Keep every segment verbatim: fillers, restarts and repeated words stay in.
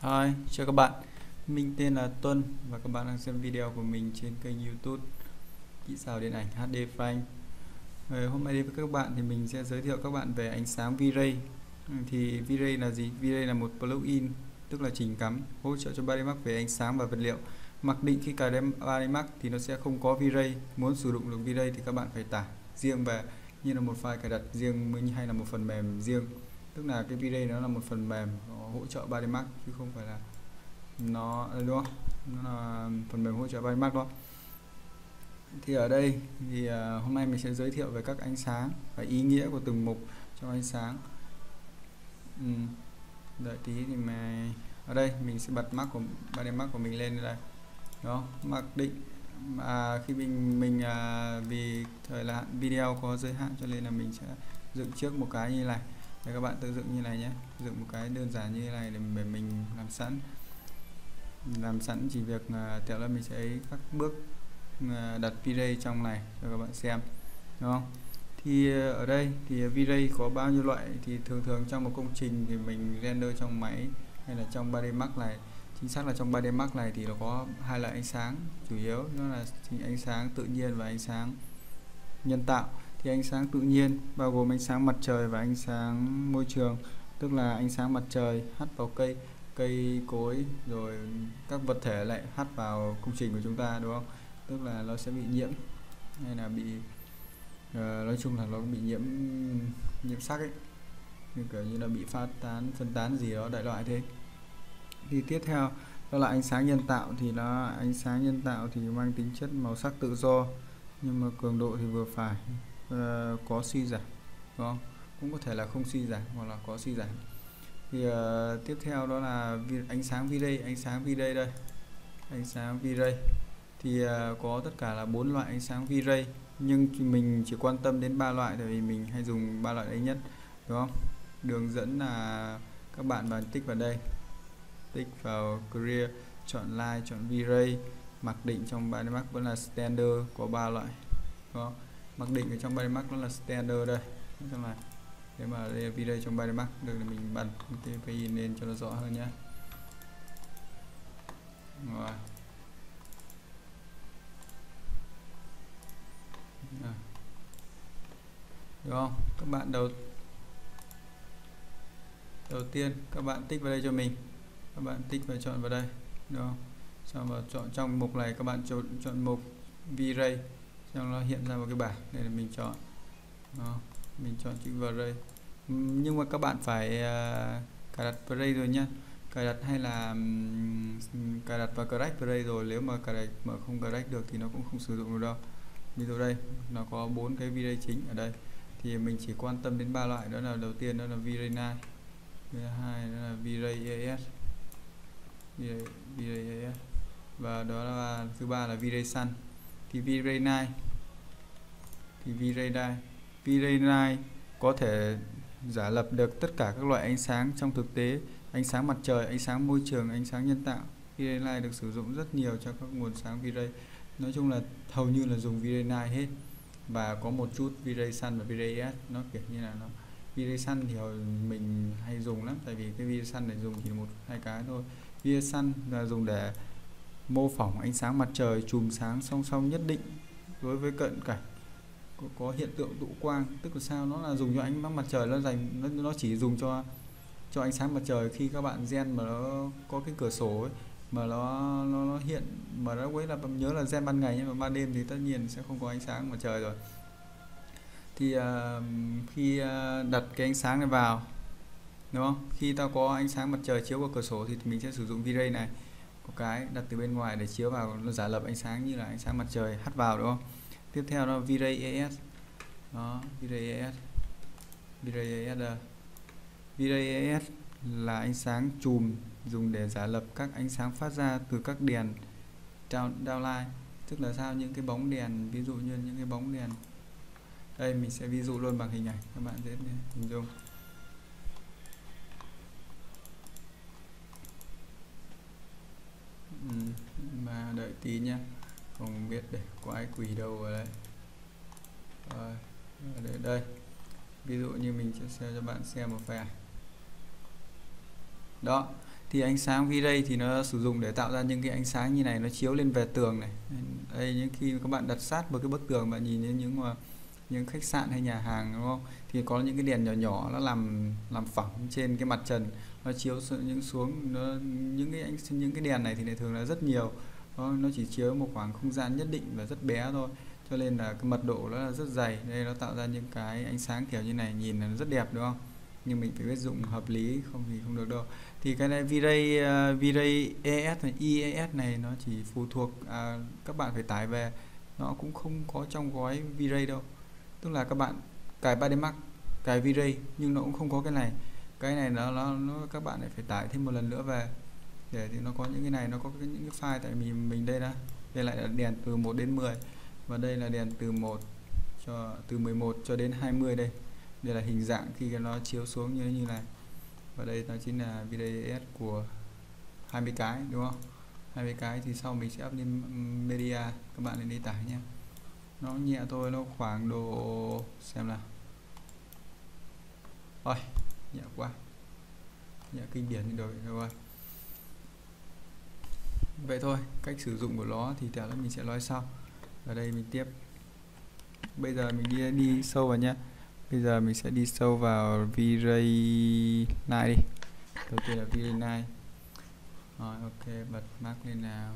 Hi, chào các bạn. Mình tên là Tuân và các bạn đang xem video của mình trên kênh YouTube Kỹ xảo điện ảnh hát đê Frame. Ờ, hôm nay đến với các bạn thì mình sẽ giới thiệu các bạn về ánh sáng V-Ray. Ừ, Thì V-Ray là gì? V-Ray là một plugin, tức là trình cắm hỗ trợ cho ba đê Max về ánh sáng và vật liệu. Mặc định khi cài đem ba đê Max thì nó sẽ không có V-Ray. Muốn sử dụng được V-Ray thì các bạn phải tải riêng về như là một file cài đặt riêng hay là một phần mềm riêng. Tức là cái V-Ray nó là một phần mềm nó hỗ trợ ba đê Max chứ không phải là nó đúng không? Nó là phần mềm hỗ trợ ba đê Max đó. Thì ở đây thì uh, hôm nay mình sẽ giới thiệu về các ánh sáng và ý nghĩa của từng mục trong ánh sáng. Ừ. Đợi tí thì mà ở đây mình sẽ bật Max của ba đê Max của mình lên đây. Đó, mặc định mà khi mình mình à, vì thời hạn video có giới hạn cho nên là mình sẽ dựng trước một cái như này để các bạn tự dựng như này nhé, dựng một cái đơn giản như thế này để mình làm sẵn làm sẵn chỉ việc à, tiếp là mình sẽ ấy các bước à, đặt V-Ray trong này cho các bạn xem, đúng không? Thì ở đây thì V-Ray có bao nhiêu loại, thì thường thường trong một công trình thì mình render trong máy hay là trong ba đê Max này, chính xác là trong ba đê Max này thì nó có hai loại ánh sáng chủ yếu, đó là ánh sáng tự nhiên và ánh sáng nhân tạo. Thì ánh sáng tự nhiên bao gồm ánh sáng mặt trời và ánh sáng môi trường, tức là ánh sáng mặt trời hắt vào cây cây cối rồi các vật thể lại hắt vào công trình của chúng ta, đúng không? Tức là nó sẽ bị nhiễm hay là bị uh, nói chung là nó bị nhiễm nhiễm sắc ấy, như kiểu như là bị phát tán phân tán gì đó đại loại thế. Thì tiếp theo đó là ánh sáng nhân tạo. Thì nó ánh sáng nhân tạo thì mang tính chất màu sắc tự do nhưng mà cường độ thì vừa phải, uh, có suy giảm, đúng không? Cũng có thể là không suy giảm hoặc là có suy giảm. Thì uh, tiếp theo đó là ánh sáng V-Ray. Ánh sáng V-Ray đây, ánh sáng V-Ray thì uh, có tất cả là bốn loại ánh sáng V-Ray, nhưng mình chỉ quan tâm đến ba loại tại vì mình hay dùng ba loại đấy nhất, đúng không? Đường dẫn là các bạn vào tích vào đây, tích vào Career, chọn Line, chọn V-Ray. Mặc định trong ba đê Max vẫn là Standard, có ba loại, đúng không? Mặc định ở trong ba đê Max nó là Standard đây, tức là nếu mà đây là V-Ray trong ba đê Max được, là mình bật cái pê lên cho nó rõ hơn nhé. Rồi. À. Đúng không? Các bạn đầu đầu tiên các bạn tích vào đây cho mình, các bạn tích và chọn vào đây, đúng không? Xong vào chọn trong mục này các bạn chọn chọn mục V-Ray, xong nó hiện ra một cái bảng đây là mình chọn. Đó, mình chọn chữ V-Ray. Nhưng mà các bạn phải uh, cài đặt V-Ray rồi nhá. Cài đặt hay là um, cài đặt và correct V-Ray rồi, nếu mà cài đặt mà không correct được thì nó cũng không sử dụng được đâu. Ví dụ đây nó có bốn cái V-Ray chính ở đây thì mình chỉ quan tâm đến ba loại, đó là đầu tiên đó là V-Ray chín, thứ hai đó là V-Ray e ét, V-Ray e ét, và đó là thứ ba là V-Ray Sun. Thì V-Ray chín thì V-Ray chín V-Ray chín có thể giả lập được tất cả các loại ánh sáng trong thực tế, ánh sáng mặt trời, ánh sáng môi trường, ánh sáng nhân tạo. V-Ray chín được sử dụng rất nhiều cho các nguồn sáng V-Ray, nói chung là hầu như là dùng V-Ray chín hết, và có một chút V-Ray Sun và V-Ray e ét, nó kiểu như là nó V-Ray Sun thì mình hay dùng lắm, tại vì cái V-Ray Sun này dùng chỉ một hai cái thôi. V-Ray Sun là dùng để mô phỏng ánh sáng mặt trời, chùm sáng song song nhất định đối với cận cảnh có, có hiện tượng tụ quang. Tức là sao? Nó là dùng cho ánh sáng mặt trời, nó dành nó, nó chỉ dùng cho cho ánh sáng mặt trời khi các bạn gen mà nó có cái cửa sổ ấy, mà nó nó, nó hiện mà nó quấy là nhớ là gen ban ngày, nhưng mà ban đêm thì tất nhiên sẽ không có ánh sáng mặt trời rồi. Thì uh, khi uh, đặt cái ánh sáng này vào, đúng không? Khi ta có ánh sáng mặt trời chiếu vào cửa sổ thì mình sẽ sử dụng V-Ray này, có cái đặt từ bên ngoài để chiếu vào, nó giả lập ánh sáng như là ánh sáng mặt trời hắt vào, đúng không? Tiếp theo đó V-Ray e ét. Đó, V-Ray e ét. V-Ray e ét đây. V-Ray e ét là ánh sáng chùm dùng để giả lập các ánh sáng phát ra từ các đèn downlight. Tức là sao? Những cái bóng đèn, ví dụ như những cái bóng đèn. Đây mình sẽ ví dụ luôn bằng hình ảnh các bạn dễ hình dung. Ừ, mà đợi tí nha, không biết để quái quỷ đâu ở đây. Rồi, ở đây, đây ví dụ như mình sẽ share cho bạn xem một vài. Đó, Thì ánh sáng V-ray thì nó sử dụng để tạo ra những cái ánh sáng như này, nó chiếu lên về tường này. Đây, những khi các bạn đặt sát vào cái bức tường, bạn nhìn đến những những khách sạn hay nhà hàng, đúng không, thì có những cái đèn nhỏ nhỏ nó làm làm phẳng trên cái mặt trần, nó chiếu những xuống nó, những cái ánh những cái đèn này thì thường là rất nhiều, nó, nó chỉ chiếu một khoảng không gian nhất định và rất bé thôi, cho nên là cái mật độ nó là rất dày. Đây nó tạo ra những cái ánh sáng kiểu như này, nhìn là rất đẹp, đúng không, nhưng mình phải biết dụng hợp lý, không thì không được đâu. Thì cái này V-ray uh, V-ray e ét này, i e ét này nó chỉ phụ thuộc, à, các bạn phải tải về, nó cũng không có trong gói V-ray đâu. Tức là các bạn cài ba D Max, cài V-ray nhưng nó cũng không có cái này. Cái này nó, nó, nó các bạn lại phải tải thêm một lần nữa về để thì nó có những cái này, nó có cái, những cái file. Tại vì mình đây đã đây lại là đèn từ một đến mười, và đây là đèn từ một cho từ mười một cho đến hai mươi. Đây đây là hình dạng khi nó chiếu xuống như như này, và đây nó chính là V-ray e ét của hai mươi cái, đúng không, hai mươi cái. Thì sau mình sẽ up lên media, các bạn lên đi tải nhé. Nó nhẹ thôi, nó khoảng độ, xem nào, ôi nhẹ quá, nhẹ kinh điển được rồi. Vậy thôi, cách sử dụng của nó thì tẹo mình sẽ nói sau. Ở đây mình tiếp, bây giờ mình đi đi sâu vào nhé. Bây giờ mình sẽ đi sâu vào V-ray này đi. Đầu tiên là V-ray này. Rồi ok, bật Mac lên nào,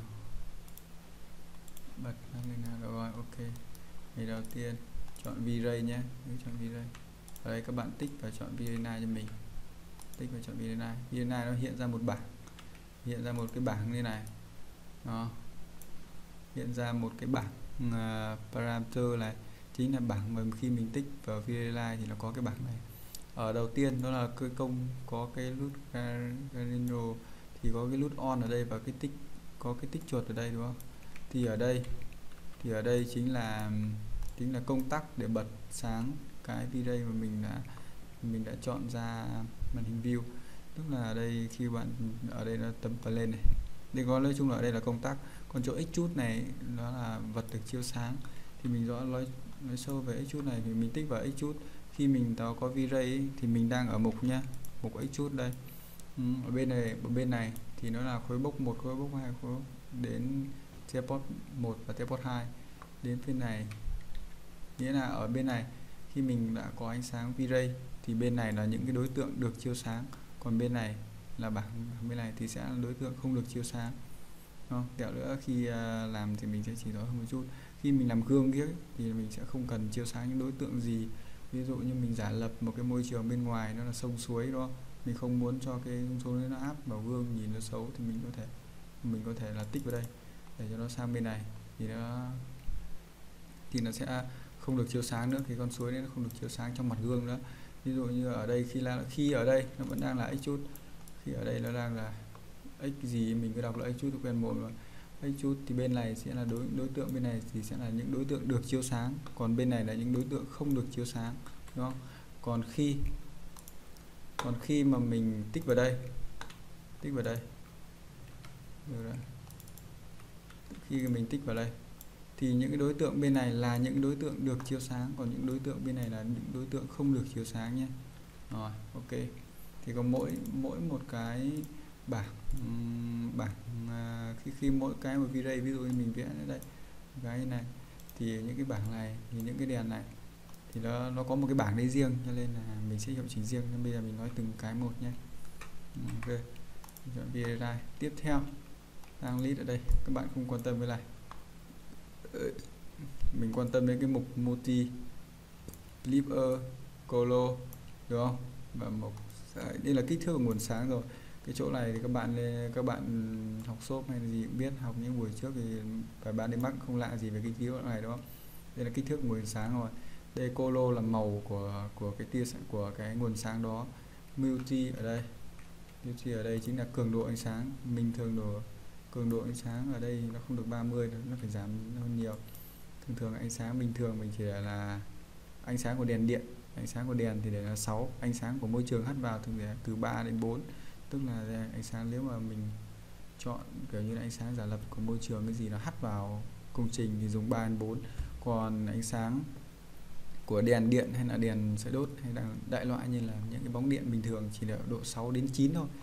bật Mac lên nào. Rồi ok, thì đầu tiên chọn V-ray nhé, chọn V-ray. Ở đây các bạn tích và chọn V-ray này cho mình, tích và chọn V-ray này. V-ray này nó hiện ra một bảng, hiện ra một cái bảng như này, đó, hiện ra một cái bảng uh, parameter này, chính là bảng mà khi mình tích vào V-ray thì nó có cái bảng này. Ở đầu tiên đó là cái công có cái nút Garino, thì có cái nút on ở đây và cái tích có cái tích chuột ở đây, đúng không? Thì ở đây thì ở đây chính là chính là công tắc để bật sáng cái V-ray mà mình đã mình đã chọn ra màn hình view. Tức là ở đây khi bạn ở đây nó tấm vào lên này, đây có nói chung là ở đây là công tắc, còn chỗ x chút này nó là vật được chiếu sáng. Thì mình rõ nói, nói sâu về x chút này thì mình tích vào x chút. Khi mình có có V-ray thì mình đang ở mục nhá, mục x chút đây. Ừ, ở bên này ở bên này thì nó là khối bốc một, khối bốc hai, khối bốc đến teleport một và teleport hai. Đến bên này nghĩa là ở bên này khi mình đã có ánh sáng V-ray thì bên này là những cái đối tượng được chiếu sáng, còn bên này là bảng bên này thì sẽ là đối tượng không được chiếu sáng. Không, kẹo nữa khi uh, làm thì mình sẽ chỉ rõ hơn một chút. Khi mình làm gương kia thì mình sẽ không cần chiếu sáng những đối tượng gì. Ví dụ như mình giả lập một cái môi trường bên ngoài nó là sông suối đó, mình không muốn cho cái sông suối nó áp vào gương nhìn nó xấu thì mình có thể mình có thể là tích vào đây để cho nó sang bên này thì nó thì nó sẽ không được chiếu sáng nữa, thì con suối này nó không được chiếu sáng trong mặt gương nữa. Ví dụ như ở đây khi là khi ở đây nó vẫn đang là x chút, khi ở đây nó đang là x gì mình cứ đọc là x chút quen một rồi. X chút thì bên này sẽ là đối đối tượng bên này thì sẽ là những đối tượng được chiếu sáng, còn bên này là những đối tượng không được chiếu sáng, đúng không? Còn khi còn khi mà mình tích vào đây, tích vào đây, được rồi. Khi mình tích vào đây thì những cái đối tượng bên này là những đối tượng được chiếu sáng, còn những đối tượng bên này là những đối tượng không được chiếu sáng nhé. Rồi ok, thì có mỗi mỗi một cái bảng um, bảng uh, khi khi mỗi cái một V-ray, ví dụ như mình vẽ ở đây cái này thì những cái bảng này thì những cái đèn này thì nó nó có một cái bảng đấy riêng, cho nên là mình sẽ hiệu chỉnh riêng. Nên bây giờ mình nói từng cái một nhé. Ok, chọn V-ray. Tiếp theo đang list ở đây, các bạn không quan tâm với này, mình quan tâm đến cái mục multi Clipper Color, đúng không? Và một đây là kích thước của nguồn sáng rồi. Cái chỗ này thì các bạn các bạn học shop hay là gì cũng biết, học những buổi trước thì phải bán đến mắc không lạ gì về cái kích thước này, đúng không? Đây là kích thước nguồn sáng rồi. Đây color là màu của của cái tia của cái nguồn sáng đó. Multi ở đây, multi ở đây chính là cường độ ánh sáng. Mình thường độ cường độ ánh sáng ở đây nó không được ba mươi, nó phải giảm hơn nhiều. Thường thường ánh sáng bình thường mình chỉ là ánh sáng của đèn điện, ánh sáng của đèn thì để là sáu, ánh sáng của môi trường hắt vào thường để từ ba đến bốn, tức là ánh sáng nếu mà mình chọn kiểu như là ánh sáng giả lập của môi trường cái gì nó hắt vào công trình thì dùng ba đến bốn, còn ánh sáng của đèn điện hay là đèn sợi đốt hay là đại loại như là những cái bóng điện bình thường chỉ là độ sáu đến chín thôi.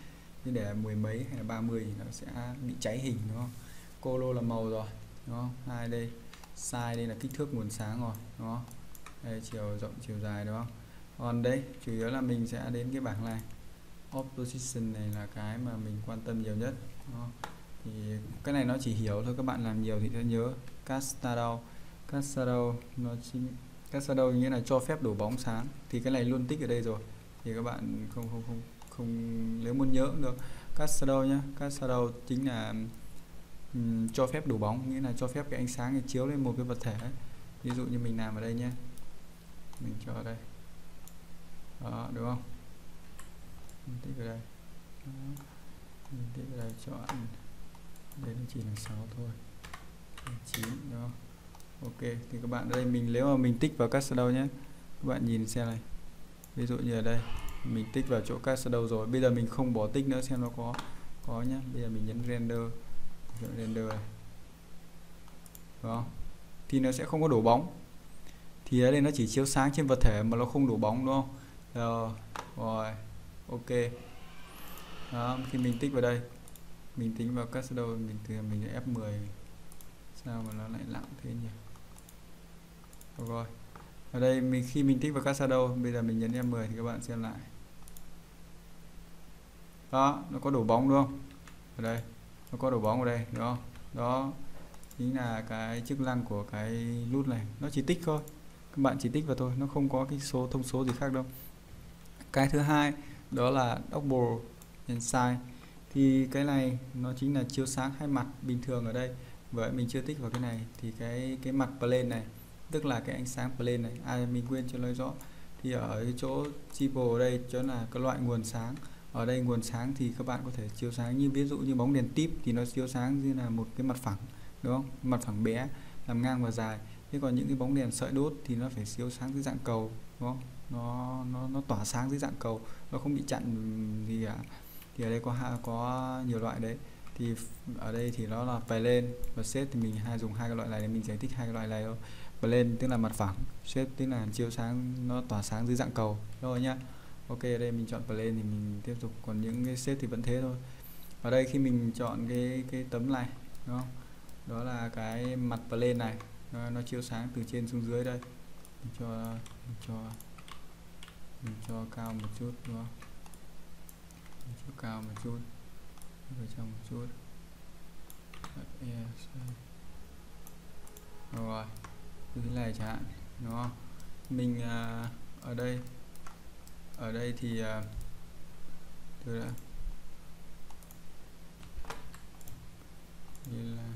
như để mười mấy hay là ba mươi thì nó sẽ bị cháy hình, đúng không? Color là màu rồi, đúng không? Hai đây, size đây là kích thước nguồn sáng rồi, đúng không? Đây chiều rộng chiều dài, đúng không? Còn đây chủ yếu là mình sẽ đến cái bảng này, opposition này là cái mà mình quan tâm nhiều nhất, đúng không? Thì cái này nó chỉ hiểu thôi, các bạn làm nhiều thì sẽ nhớ. Cast shadow, cast shadow nó chính cast shadow nghĩa là cho phép đổ bóng sáng, thì cái này luôn tích ở đây rồi, thì các bạn không không không không nếu muốn nhớ cũng được. Cast shadow nhá, cast shadow chính là um, cho phép đổ bóng, nghĩa là cho phép cái ánh sáng này chiếu lên một cái vật thể ấy. Ví dụ như mình làm ở đây nhé, mình cho ở đây đó, đúng không? Mình tích ở đây đó. Mình tích ở đây chọn đây nó chỉ là sáu thôi, chín, đúng không? Ok, thì các bạn ở đây mình nếu mà mình tích vào cast shadow nhé, các bạn nhìn xem này, ví dụ như ở đây mình tích vào chỗ cast shadow rồi, bây giờ mình không bỏ tích nữa xem nó có có nhá. Bây giờ mình nhấn render, render này, đúng không? Thì nó sẽ không có đổ bóng, thì ở đây nó chỉ chiếu sáng trên vật thể mà nó không đổ bóng, đúng không? Rồi, rồi ok đó. Khi mình tích vào đây, mình tính vào cast shadow, mình từ mình sẽ ép mười, sao mà nó lại lặng thế nhỉ? Rồi ở đây mình khi mình tích vào cast shadow, bây giờ mình nhấn ép mười thì các bạn xem lại đó, nó có đổ bóng đúng không? Ở đây nó có đổ bóng ở đây, đúng không? Đó chính là cái chức năng của cái nút này, nó chỉ tích thôi, các bạn chỉ tích vào thôi, nó không có cái số thông số gì khác đâu. Cái thứ hai đó là double inside, thì cái này nó chính là chiếu sáng hai mặt bình thường ở đây. Vậy mình chưa tích vào cái này thì cái cái mặt plane này, tức là cái ánh sáng plane này, à mình quên chưa nói rõ, thì ở cái chỗ triple ở đây chỗ là cái loại nguồn sáng. Ở đây nguồn sáng thì các bạn có thể chiếu sáng như ví dụ như bóng đèn tip thì nó chiếu sáng như là một cái mặt phẳng, đúng không? Mặt phẳng bé làm ngang và dài. Thế còn những cái bóng đèn sợi đốt thì nó phải chiếu sáng dưới dạng cầu, đúng không? Nó nó nó tỏa sáng dưới dạng cầu, nó không bị chặn gì cả. Thì ở đây có có nhiều loại đấy, thì ở đây thì nó là plane và set, thì mình hay dùng hai cái loại này để mình giải thích hai cái loại này thôi. Plane tức là mặt phẳng, set tức là chiếu sáng, nó tỏa sáng dưới dạng cầu rồi nhá. Ok, ở đây mình chọn plane thì mình tiếp tục, còn những cái set thì vẫn thế thôi. Ở đây khi mình chọn cái cái tấm này, đúng không? Đó là cái mặt plane này, nó, nó chiếu sáng từ trên xuống dưới đây. Mình cho mình cho mình cho cao một chút, đúng không? Mình cho cao một chút, vào trong một chút. Rồi như thế này chẳng hạn, đúng không? Mình à, ở đây ở đây thì à, từ đã như là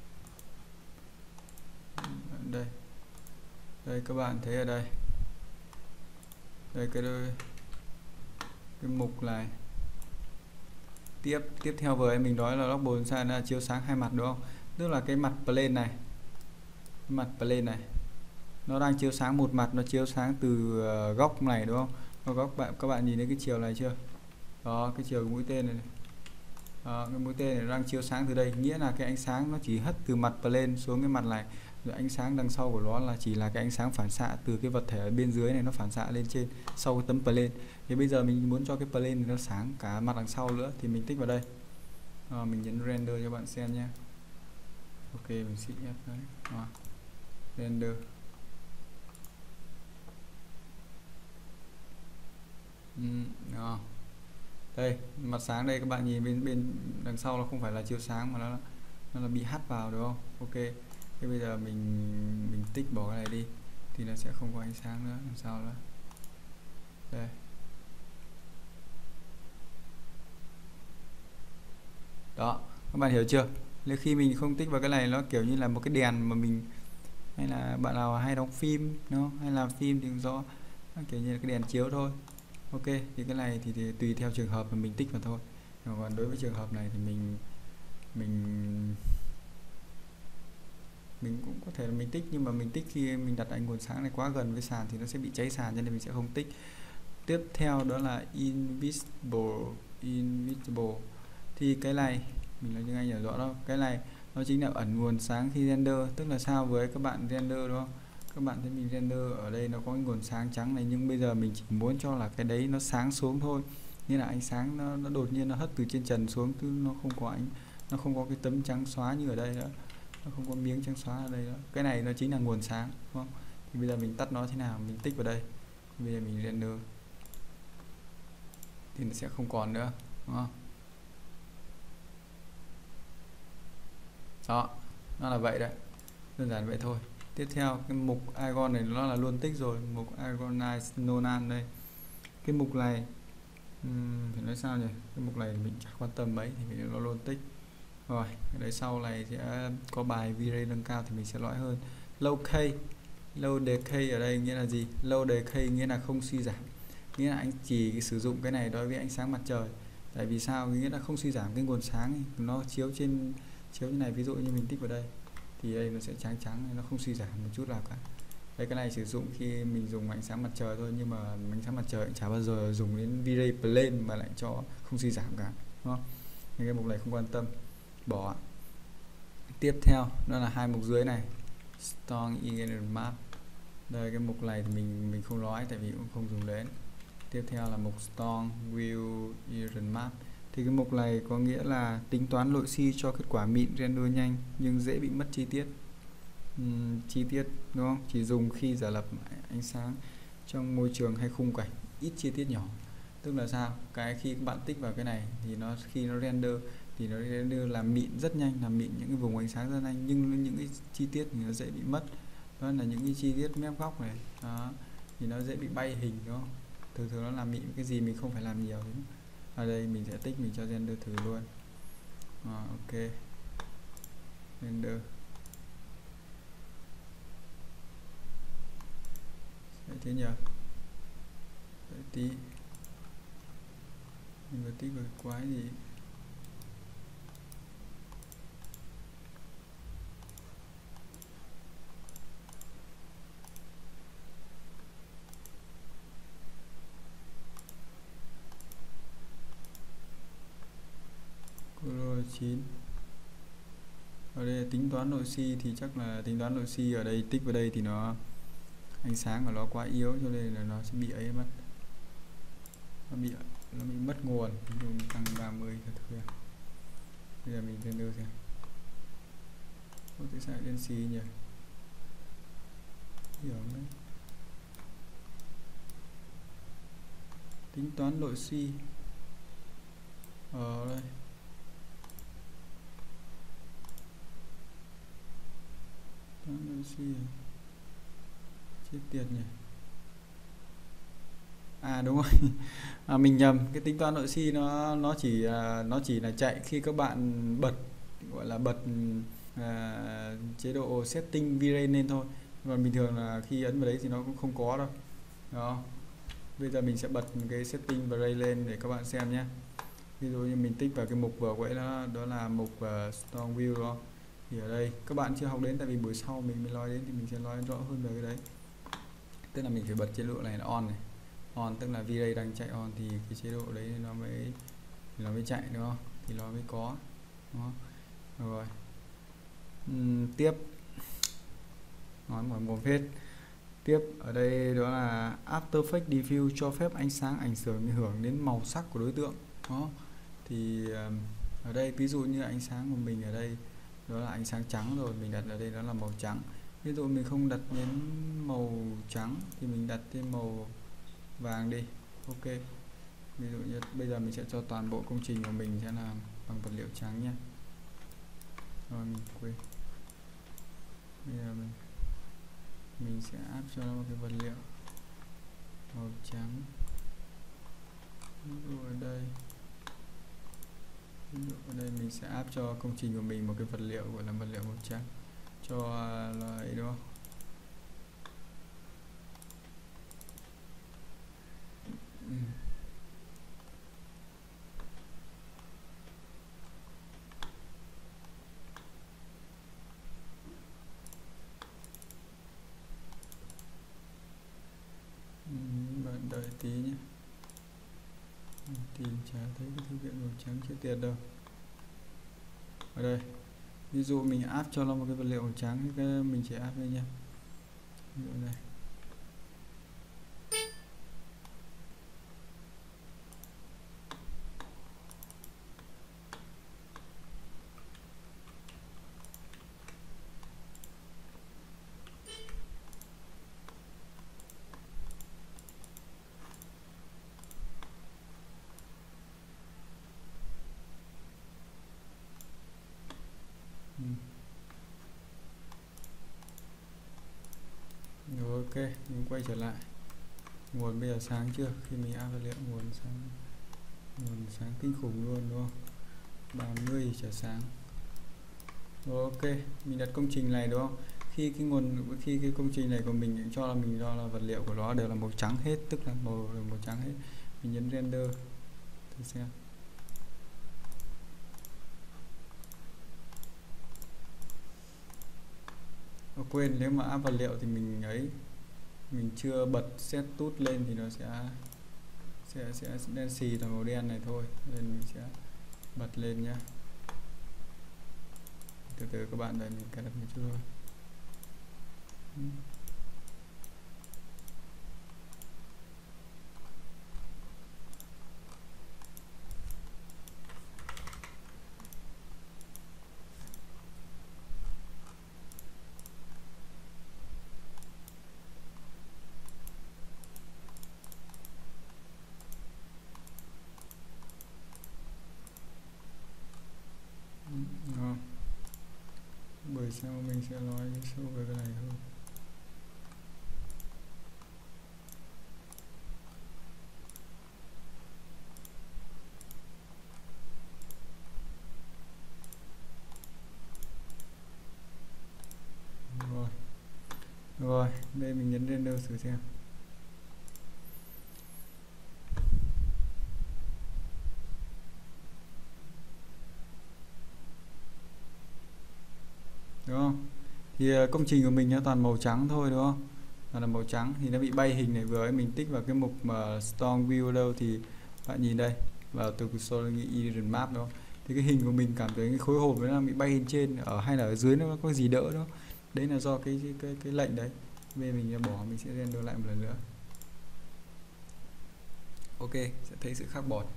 đây đây các bạn thấy ở đây đây cái đây, cái mục này tiếp tiếp theo với mình nói là double inside là chiếu sáng hai mặt, đúng không? Tức là cái mặt plane này, cái mặt plane này nó đang chiếu sáng một mặt, nó chiếu sáng từ uh, góc này, đúng không? Và góc bạn các bạn nhìn thấy cái chiều này chưa? Đó, cái chiều của mũi tên này, này. Đó, cái mũi tên này đang chiếu sáng từ đây, nghĩa là cái ánh sáng nó chỉ hất từ mặt plane xuống cái mặt này, rồi ánh sáng đằng sau của nó là chỉ là cái ánh sáng phản xạ từ cái vật thể ở bên dưới này, nó phản xạ lên trên sau cái tấm plane. Thì bây giờ mình muốn cho cái plane này nó sáng cả mặt đằng sau nữa thì mình tích vào đây. À, mình nhấn render cho bạn xem nhé. Ok, mình xịt F đấy. À, render. Ừ, đó. Đây, mặt sáng đây các bạn nhìn bên bên đằng sau nó không phải là chiếu sáng mà nó nó là bị hắt vào, đúng không? Ok. Thế bây giờ mình mình tích bỏ cái này đi thì nó sẽ không có ánh sáng nữa, làm sao nữa? Đây. Đó, các bạn hiểu chưa? Nếu khi mình không tích vào cái này nó kiểu như là một cái đèn mà mình, hay là bạn nào hay đóng phim, đúng không? Hay làm phim thì rõ nó kiểu như là cái đèn chiếu thôi. Ok, thì cái này thì, thì tùy theo trường hợp mà mình tích vào thôi. Còn đối với trường hợp này thì mình mình mình cũng có thể là mình tích, nhưng mà mình tích khi mình đặt ánh nguồn sáng này quá gần với sàn thì nó sẽ bị cháy sàn, cho nên mình sẽ không tích. Tiếp theo đó là invisible invisible thì cái này mình nói tiếng Anh hiểu rõ đâu. Cái này nó chính là ẩn nguồn sáng khi render, tức là sao với các bạn render, đúng không? Các bạn thấy mình render ở đây nó có cái nguồn sáng trắng này, nhưng bây giờ mình chỉ muốn cho là cái đấy nó sáng xuống thôi, Nên là ánh sáng nó, nó đột nhiên nó hất từ trên trần xuống, chứ nó không có ánh, nó không có cái tấm trắng xóa như ở đây nữa, nó không có miếng trắng xóa ở đây nữa. Cái này nó chính là nguồn sáng, đúng không? Thì bây giờ mình tắt nó thế nào, mình tích vào đây, bây giờ mình render thì nó sẽ không còn nữa, đúng không? Đó, nó là vậy đấy, đơn giản vậy thôi. Tiếp theo cái mục icon này nó là luôn tích rồi, mục iconize nonal đây. Cái mục này um, phải nói sao nhỉ, cái mục này mình chẳng quan tâm mấy thì mình nó luôn tích rồi. Cái đấy sau này sẽ có bài V-Ray nâng cao thì mình sẽ lõi hơn. Low K, low decay ở đây nghĩa là gì? Low decay nghĩa là không suy giảm, nghĩa là anh chỉ sử dụng cái này đối với ánh sáng mặt trời. Tại vì sao? Nghĩa là không suy giảm cái nguồn sáng ấy. Nó chiếu trên chiếu như này, ví dụ như mình tích vào đây thì đây nó sẽ trắng trắng, nó không suy giảm một chút nào cả. Đây, cái này sử dụng khi mình dùng ánh sáng mặt trời thôi, nhưng mà ánh sáng mặt trời chả bao giờ dùng đến V-Ray plane mà lại cho không suy giảm cả, đúng không? Nên cái mục này không quan tâm, bỏ. Tiếp theo đó là hai mục dưới này, Storm Ignition Map. Đây, cái mục này thì mình mình không nói tại vì cũng không dùng đến. Tiếp theo là mục Storm View Ignition Map. Thì cái mục này có nghĩa là tính toán lội xi cho kết quả mịn render nhanh nhưng dễ bị mất chi tiết. Uhm, chi tiết đúng không? Chỉ dùng khi giả lập ánh sáng trong môi trường hay khung cảnh ít chi tiết nhỏ. Tức là sao? Cái khi các bạn tích vào cái này thì nó khi nó render thì nó render làm mịn rất nhanh, làm mịn những cái vùng ánh sáng rất nhanh, nhưng những cái chi tiết thì nó dễ bị mất. Đó là những cái chi tiết mép góc này, đó, thì nó dễ bị bay hình, đúng không? Thường thường nó làm mịn cái gì mình không phải làm nhiều. Ở đây mình sẽ tích, mình cho render thử luôn. À, ok, render thế nhỉ. Đợi tí mình vừa tích vào cái quái gì. Color chín. Ở đây tính toán nội xi thì chắc là tính toán nội xi ở đây tích vào đây thì nó ánh sáng của nó quá yếu cho nên là nó sẽ bị ấy mất, nó bị nó bị mất nguồn. Dùng tăng ba mươi thật thôi. Bây giờ mình render xem. Ủa, tại sao đen xì nhỉ? Hiểu đấy. Tính toán nội xi ở đây. Toán nội xi chết tiệt nhỉ. À đúng rồi. À, mình nhầm, cái tính toán nội xi nó nó chỉ nó chỉ là chạy khi các bạn bật, gọi là bật à, chế độ setting V-Ray lên thôi. Còn bình thường là khi ấn vào đấy thì nó cũng không có đâu. Đó. Bây giờ mình sẽ bật cái setting V-Ray lên để các bạn xem nhé. Ví dụ như mình tích vào cái mục vừa quậy đó, đó là mục uh, Storm View đó. Thì ở đây các bạn chưa học đến, tại vì buổi sau mình mới nói đến thì mình sẽ nói rõ hơn về cái đấy. Tức là mình phải bật chế độ này là on này. On tức là V-Ray đang chạy on thì cái chế độ đấy nó mới nó mới chạy, đúng không? Thì nó mới có. Đó. Rồi. Uhm, tiếp nói một mồm hết. Tiếp ở đây đó là After Effects Diffuse cho phép ánh sáng ảnh hưởng hưởng đến màu sắc của đối tượng. Đó. Thì ở đây ví dụ như ánh sáng của mình ở đây đó là ánh sáng trắng rồi, mình đặt ở đây đó là màu trắng. Ví dụ mình không đặt đến màu trắng thì mình đặt thêm màu vàng đi. Ok. Ví dụ như bây giờ mình sẽ cho toàn bộ công trình của mình sẽ làm bằng vật liệu trắng nhé. Rồi mình quên. Bây giờ mình mình sẽ áp cho nó một cái vật liệu màu trắng. Ví dụ ở đây Ví dụ ở đây mình sẽ áp cho công trình của mình một cái vật liệu gọi là vật liệu màu trắng cho là ấy, đúng không? Ừ. Bạn đợi tí nhé. Tìm chả thấy cái thư viện màu trắng chưa tiệt đâu. Ở đây ví dụ mình áp cho nó một cái vật liệu màu trắng, cái mình chỉ áp đây nha. Ví dụ này. ok, mình quay trở lại. Nguồn bây giờ sáng chưa? Khi mình áp vật liệu nguồn sáng, nguồn sáng kinh khủng luôn đúng không? ba mươi trở sáng. Rồi, ok, mình đặt công trình này đúng không? Khi cái nguồn khi cái công trình này của mình cho là mình cho là vật liệu của nó đều là màu trắng hết, tức là màu màu trắng hết. Mình nhấn render thử xem. Ờ, quên, nếu mà áp vật liệu thì mình ấy mình chưa bật set tút lên thì nó sẽ sẽ sẽ đen xì là màu đen này thôi, nên mình sẽ bật lên nhé. Từ từ các bạn, đợi mình cài đặt một chút thôi. Đó. Bởi sao mình sẽ nói sâu về cái này hơn. Rồi, rồi đây mình nhấn render thử xem. Đúng không? Thì công trình của mình nó toàn màu trắng thôi đúng không? Toàn là màu trắng thì nó bị bay hình này. Vừa ấy mình tích vào cái mục mà Storm View đâu thì bạn nhìn đây, vào từ Solid Edition Map đó, thì cái hình của mình cảm thấy cái khối hộp nó bị bay hình trên ở hay là ở dưới nó có gì đỡ đó. Đấy là do cái cái cái, cái lệnh đấy. Bây giờ mình bỏ, mình sẽ render lại một lần nữa. Ok, sẽ thấy sự khác biệt.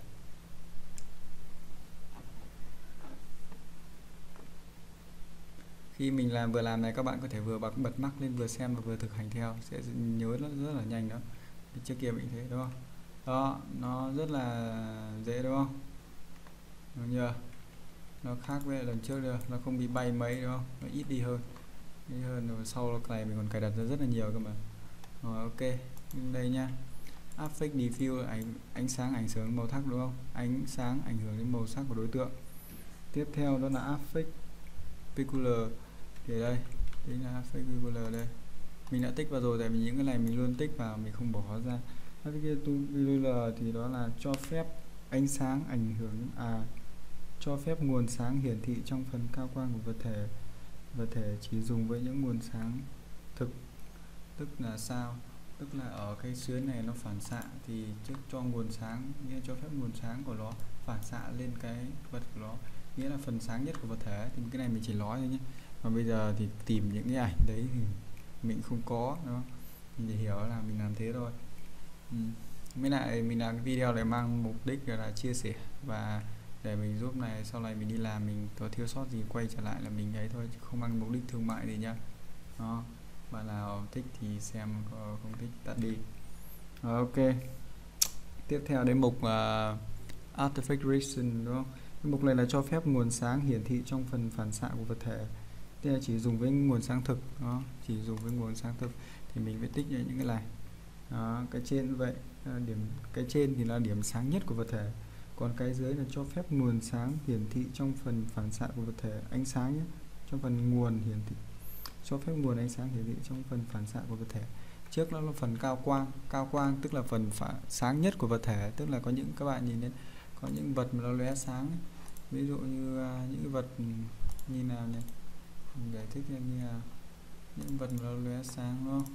Khi mình làm vừa làm này, các bạn có thể vừa bật bật mắt lên vừa xem và vừa thực hành theo, sẽ nhớ nó rất là nhanh đó. Trước kia mình thế đúng không? Đó, nó rất là dễ đúng không? Đúng chưa? Nó khác với lần trước nữa, nó không bị bay mấy đúng không? Nó ít đi hơn. Ít hơn rồi, sau cái này mình còn cài đặt ra rất là nhiều cơ mà. Rồi ok, đây nha. Affect diffuse ánh ánh sáng ảnh hưởng màu sắc đúng không? Ánh sáng ảnh hưởng đến màu sắc của đối tượng. Tiếp theo đó là affect specular. Thì đây, đây là affect specular đây. Mình đã tích vào rồi, tại vì những cái này mình luôn tích vào, mình không bỏ ra. Affect specular thì đó là cho phép ánh sáng ảnh hưởng à cho phép nguồn sáng hiển thị trong phần cao quang của vật thể. Vật thể chỉ dùng với những nguồn sáng thực, tức là sao? Tức là ở cái xuyến này nó phản xạ thì trước cho nguồn sáng, nghĩa cho phép nguồn sáng của nó phản xạ lên cái vật của nó, nghĩa là phần sáng nhất của vật thể. Thì cái này mình chỉ nói thôi nhé. Và bây giờ thì tìm những cái ảnh đấy thì mình không có, đúng không? Mình chỉ hiểu là mình làm thế thôi. Ừ. Mới lại mình làm cái video này mang mục đích là chia sẻ và để mình giúp này sau này mình đi làm mình có thiếu sót gì quay trở lại là mình ấy thôi, chứ không mang mục đích thương mại gì nhá. Đó, bạn nào thích thì xem, không thích tắt đi. Rồi, ok, tiếp theo đến mục uh, Artifact Reason đúng không? Cái mục này là cho phép nguồn sáng hiển thị trong phần phản xạ của vật thể. Tức là chỉ dùng với nguồn sáng thực, đó, chỉ dùng với nguồn sáng thực thì mình phải tích những cái này. Đó, cái trên vậy, điểm cái trên thì là điểm sáng nhất của vật thể, còn cái dưới là cho phép nguồn sáng hiển thị trong phần phản xạ của vật thể, ánh sáng nhé, trong phần nguồn hiển thị, cho phép nguồn ánh sáng hiển thị trong phần phản xạ của vật thể. Trước đó là phần cao quang, cao quang tức là phần phản sáng nhất của vật thể, tức là có những các bạn nhìn đến có những vật mà nó lóe sáng ấy. Ví dụ như uh, những vật như nào này, mình giải thích như là những vật mà nó lóe sáng đúng không?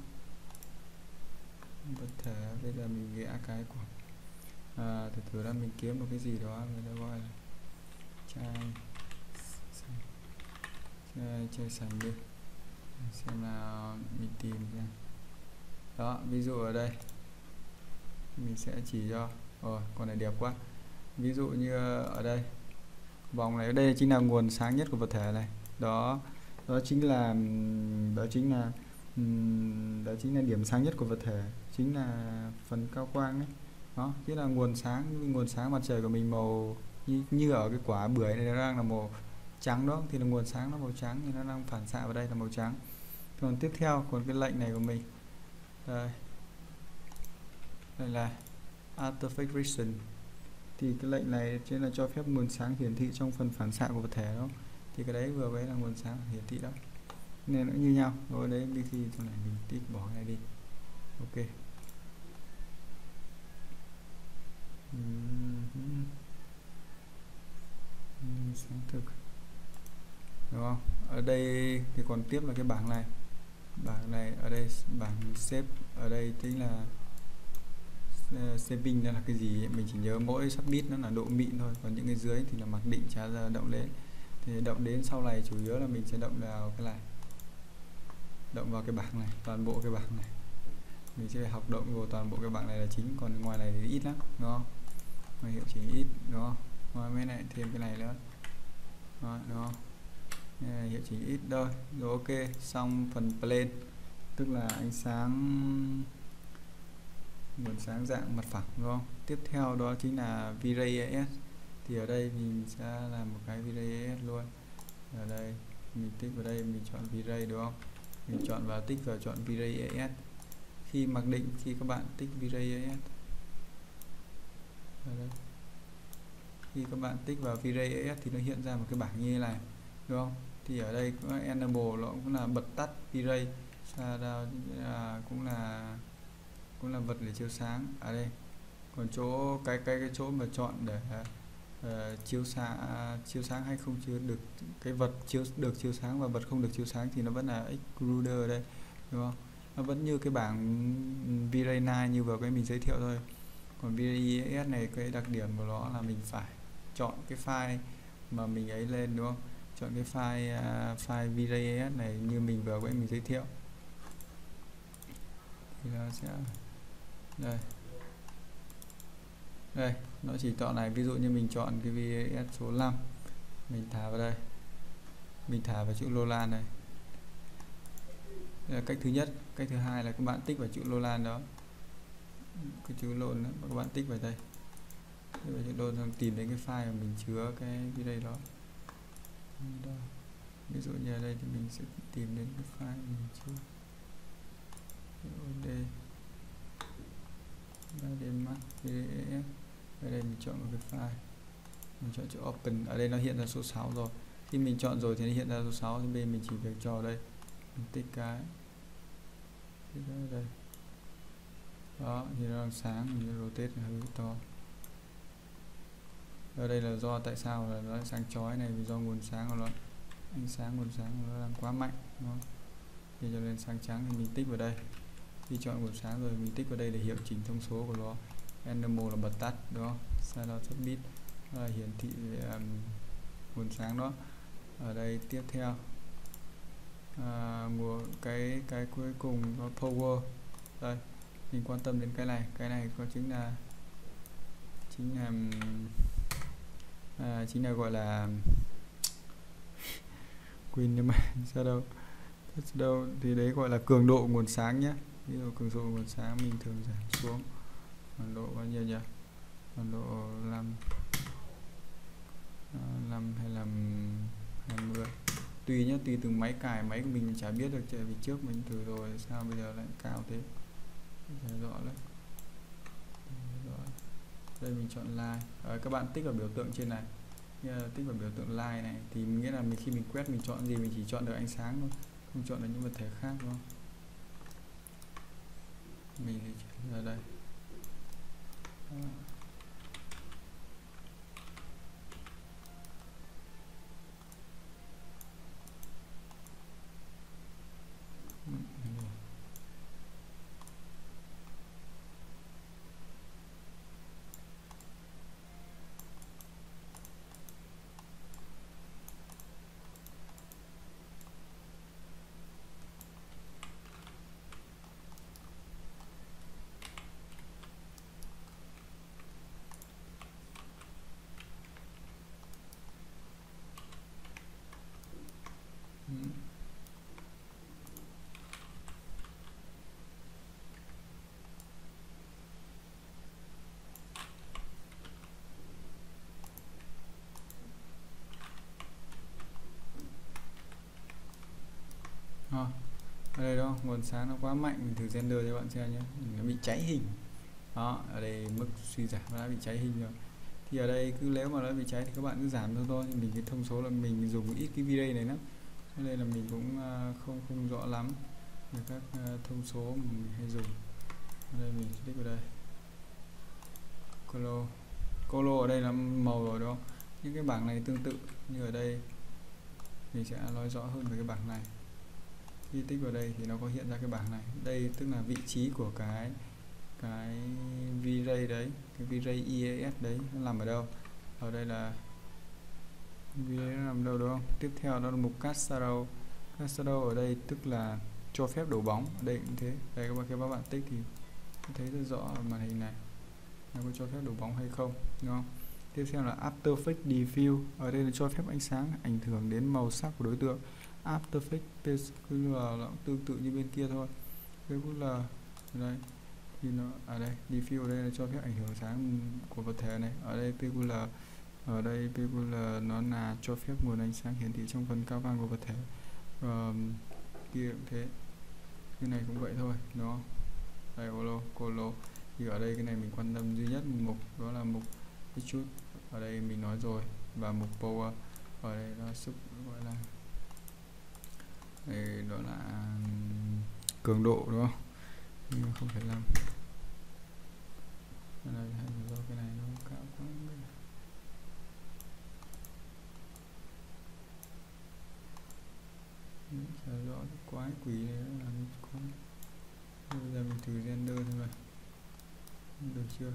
Vật thể bây giờ mình vẽ cái của à, từ từ ra mình kiếm một cái gì đó người ta gọi là chai chai, chai sành đi, xem nào mình tìm ra. Đó, ví dụ ở đây mình sẽ chỉ cho, rồi con này đẹp quá. Ví dụ như ở đây vòng này, đây chính là nguồn sáng nhất của vật thể này. Đó, đó chính là đó chính là đó chính là điểm sáng nhất của vật thể, chính là phần cao quang ấy. Đó, chính là nguồn sáng, nguồn sáng mặt trời của mình màu như, như ở cái quả bưởi này nó đang là màu trắng đó, thì là nguồn sáng nó màu trắng thì nó đang phản xạ vào đây là màu trắng. Còn tiếp theo, còn cái lệnh này của mình Đây, đây là Artifact Region. Thì cái lệnh này chính là cho phép nguồn sáng hiển thị trong phần phản xạ của vật thể đó. Thì cái đấy vừa với là nguồn sáng hiển thị đó, nên nó như nhau. Rồi đấy, đi khi trong này mình tích bỏ cái này đi. Ok. Uhm. Uhm, sáng thực, đúng không? Ở đây thì còn tiếp là cái bảng này. Bảng này ở đây, bảng xếp ở đây chính là shaping, là cái gì ấy. Mình chỉ nhớ mỗi subbit nó là độ mịn thôi, còn những cái dưới thì là mặc định chả ra động đến. Thì động đến sau này chủ yếu là mình sẽ động vào cái này, động vào cái bảng này, toàn bộ cái bảng này. Mình sẽ học động vào toàn bộ cái bảng này là chính, còn ngoài này thì ít lắm, đúng không? Ngoài hiệu chỉnh ít, đúng không? Ngoài mấy này thêm cái này nữa, đó, đúng không? Này, hiệu chỉnh ít thôi. Rồi ok, xong phần plane, tức là ánh sáng, nguồn sáng dạng mặt phẳng, đúng không? Tiếp theo đó chính là V-Ray a ét. Thì ở đây mình sẽ làm một cái V-Ray a ét luôn. Ở đây mình tích vào đây, mình chọn V-Ray, đúng không? Mình chọn vào tích vào chọn V-Ray a ét. Khi mặc định, khi các bạn tích V-Ray a ét, ở đây, khi các bạn tích vào V-Ray a ét thì nó hiện ra một cái bảng như thế này, đúng không? Thì ở đây có enable, nó cũng là bật tắt V-Ray, shadow cũng là cũng là vật để chiếu sáng ở đây. Còn chỗ cái cái cái chỗ mà chọn để uh, chiếu sáng uh, chiếu sáng hay không chiếu được, cái vật chiếu được chiếu sáng và vật không được chiếu sáng thì nó vẫn là extruder ở đây, đúng không? Nó vẫn như cái bảng V-Ray chín như vừa cái mình giới thiệu thôi. Còn V-Ray a ét này, cái đặc điểm của nó là mình phải chọn cái file mà mình ấy lên, đúng không? Chọn cái file uh, file V-Ray a ét này như mình vừa cái mình giới thiệu thì nó sẽ đây. Đây, nó chỉ chọn này, ví dụ như mình chọn cái vê ét số năm, mình thả vào đây, mình thả vào chữ Lolan này. Đây là cách thứ nhất. Cách thứ hai là các bạn tích vào chữ Lolan đó, cái chữ lộn đó, các bạn tích vào đây, tích vào chữ lộn, xong tìm đến cái file mà mình chứa cái cái đây đó. đó. Ví dụ như ở đây thì mình sẽ tìm đến cái file mình chứa đây, đây mắt vê ét. Ở đây mình chọn một cái file, mình chọn chữ open, ở đây nó hiện ra số sáu rồi. Khi mình chọn rồi thì nó hiện ra số sáu, thì bên mình chỉ việc cho đây, mình tích cái, tích cái đây, đó thì nó đang sáng, mình rotate là hơi to. Ở đây là do tại sao là nó sáng chói này, vì do nguồn sáng của nó, ánh sáng nguồn sáng của nó đang quá mạnh, đúng không? Thì cho nên sáng trắng thì mình tích vào đây. Khi chọn nguồn sáng rồi mình tích vào đây để hiệu chỉnh thông số của nó. Enable là bật tắt, đúng không? Shadow submit là hiển thị um, nguồn sáng đó. Ở đây tiếp theo à, nguồn cái cái cuối cùng có power. Đây, mình quan tâm đến cái này, cái này có chính là chính là à, chính là gọi là quên nhưng mà sao đâu đâu thì đấy gọi là cường độ nguồn sáng nhé. Ví dụ cường độ nguồn sáng mình thường giảm xuống cường độ bao nhiêu nhỉ, cường độ năm năm hay là hai mươi, tùy nhé, tùy từng máy cài, máy của mình chả biết được, vì trước mình thử rồi sao bây giờ lại cao thế, chả rõ lắm. Đây mình chọn line, à, các bạn tích vào biểu tượng trên này, tích vào biểu tượng line này thì nghĩa là mình khi mình quét mình chọn gì mình chỉ chọn được ánh sáng thôi, không chọn được những vật thể khác, đúng không? Mình thì chuyển ra đây. À. ở đây đó nguồn sáng nó quá mạnh, mình thử render cho bạn xem nhé, nó bị cháy hình đó. Ở đây mức suy giảm nó đã bị cháy hình rồi, thì ở đây cứ nếu mà nó bị cháy thì các bạn cứ giảm thôi thôi. Mình cái thông số là mình dùng ít cái V-Ray này lắm, cho nên là mình cũng không không rõ lắm về các thông số mà mình hay dùng. Ở đây mình click vào đây, color color ở đây là màu rồi đúng không? Những cái bảng này tương tự như ở đây, mình sẽ nói rõ hơn về cái bảng này. Khi tích vào đây thì nó có hiện ra cái bảng này, đây tức là vị trí của cái cái V-Ray đấy, cái V-Ray i e ét đấy nó nằm ở đâu. Ở đây là V-Ray nó nằm đâu đúng không? Tiếp theo đó là mục Cast Shadow. Cast Shadow ở đây tức là cho phép đổ bóng, ở đây cũng thế. Đây các bạn các bạn tích thì thấy rất rõ ở màn hình này nó có cho phép đổ bóng hay không, đúng không? Tiếp theo là After Effects Diffuse, ở đây là cho phép ánh sáng ảnh hưởng đến màu sắc của đối tượng. After Effects cứ là nó tương tự như bên kia thôi, cái cũng là ở đây thì nó ở đây Diffuse ở đây là cho phép ảnh hưởng sáng của vật thể này. Ở đây pê quy lờ, ở đây pê quy lờ nó là cho phép nguồn ánh sáng hiển thị trong phần cao quang của vật thể. Và kia cũng thế, cái này cũng vậy thôi nó. Đây colo colo thì ở đây cái này mình quan tâm duy nhất mục đó là mục cái chút, ở đây mình nói rồi, và mục power ở đây nó sức gọi là đây, đó là cường độ đúng không? Nhưng không phải làm ở đây hay là do cái này nó cao quá, chờ rõ cái quái quỷ này nó làm quá. Bây giờ mình thử render thôi rồi, được chưa?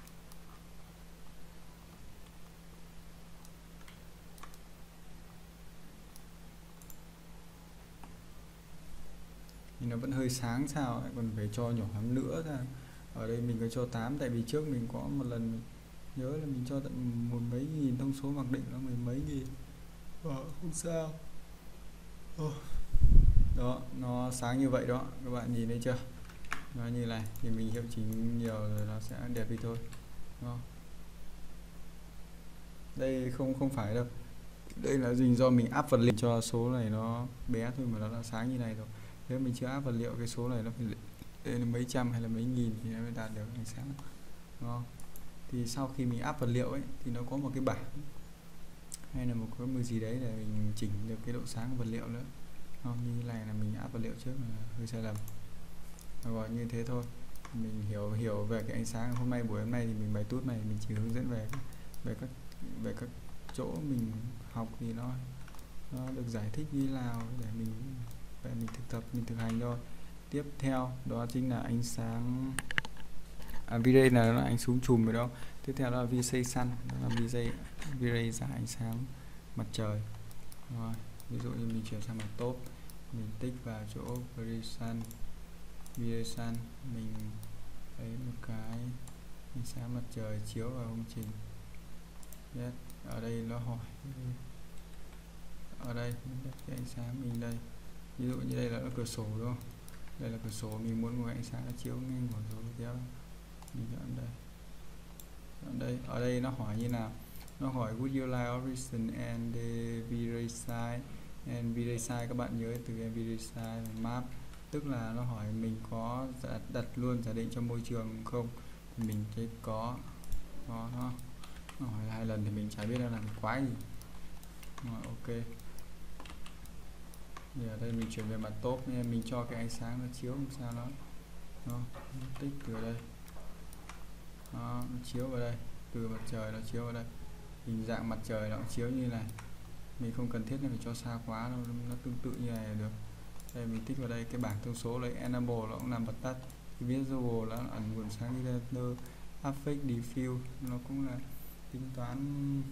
thì nó vẫn hơi sáng sao lại còn phải cho nhỏ lắm nữa ra. Ở đây mình có cho tám, tại vì trước mình có một lần mình nhớ là mình cho tận một mấy nghìn thông số mặc định nó mười mấy nghìn. Ờ, không sao. Ờ. Đó, nó sáng như vậy đó, các bạn nhìn thấy chưa? Nó như này thì mình hiệu chỉnh nhiều rồi nó sẽ đẹp đi thôi. Đó. Đây không không phải đâu. Đây là dình do mình áp vật liệu cho số này nó bé thôi mà nó đã sáng như này rồi. Nếu mình chưa áp vật liệu cái số này nó phải lên là mấy trăm hay là mấy nghìn thì nó mới đạt được ánh sáng. Đúng không? Thì sau khi mình áp vật liệu ấy thì nó có một cái bảng hay là một cái mười gì đấy để mình chỉnh được cái độ sáng của vật liệu nữa. Không, như này là mình áp vật liệu trước là hơi sai lầm. Rồi như thế thôi. Mình hiểu hiểu về cái ánh sáng. Hôm nay buổi hôm nay thì mình bài tút này mình chỉ hướng dẫn về về các về các chỗ mình học thì nó nó được giải thích như nào để mình về mình thực tập mình thực hành thôi. Tiếp theo đó chính là ánh sáng à, V-Ray là nó ánh xuống chùm rồi đâu. Tiếp theo đó là V-Ray Sun, đó là V-Ray V-Ray ra ánh sáng mặt trời. Rồi, ví dụ như mình chuyển sang mặt top, mình tích vào chỗ V-Ray Sun, V-Ray Sun, mình lấy một cái ánh sáng mặt trời chiếu vào công trình. Yes. Ở đây nó hỏi ở đây cái ánh sáng mình đây, ví dụ như đây là cửa sổ đúng không? Đây là cửa sổ, mình muốn một ánh sáng nó chiếu ngay cửa sổ tiếp, mình chọn đây. Chọn đây. Ở đây nó hỏi như nào? Nó hỏi would you like origin and the V-Ray size and V-Ray size, các bạn nhớ từ cái V-Ray size map, tức là nó hỏi mình có đặt, đặt luôn giả định cho môi trường không, thì mình thấy có có nó nó hỏi hai lần thì mình chả biết nó làm quái gì. Rồi, ok. Thì ở đây mình chuyển về mặt top nên mình cho cái ánh sáng nó chiếu làm sao nó nó tích từ đây, nó, nó chiếu vào đây, từ mặt trời nó chiếu vào đây, hình dạng mặt trời nó chiếu như này, mình không cần thiết là phải cho xa quá đâu, nó tương tự như này là được. Đây mình tích vào đây cái bảng thông số lấy enable nó cũng làm bật tắt, cái visual nó ẩn nguồn sáng như đây, affect diffuse nó cũng là tính toán.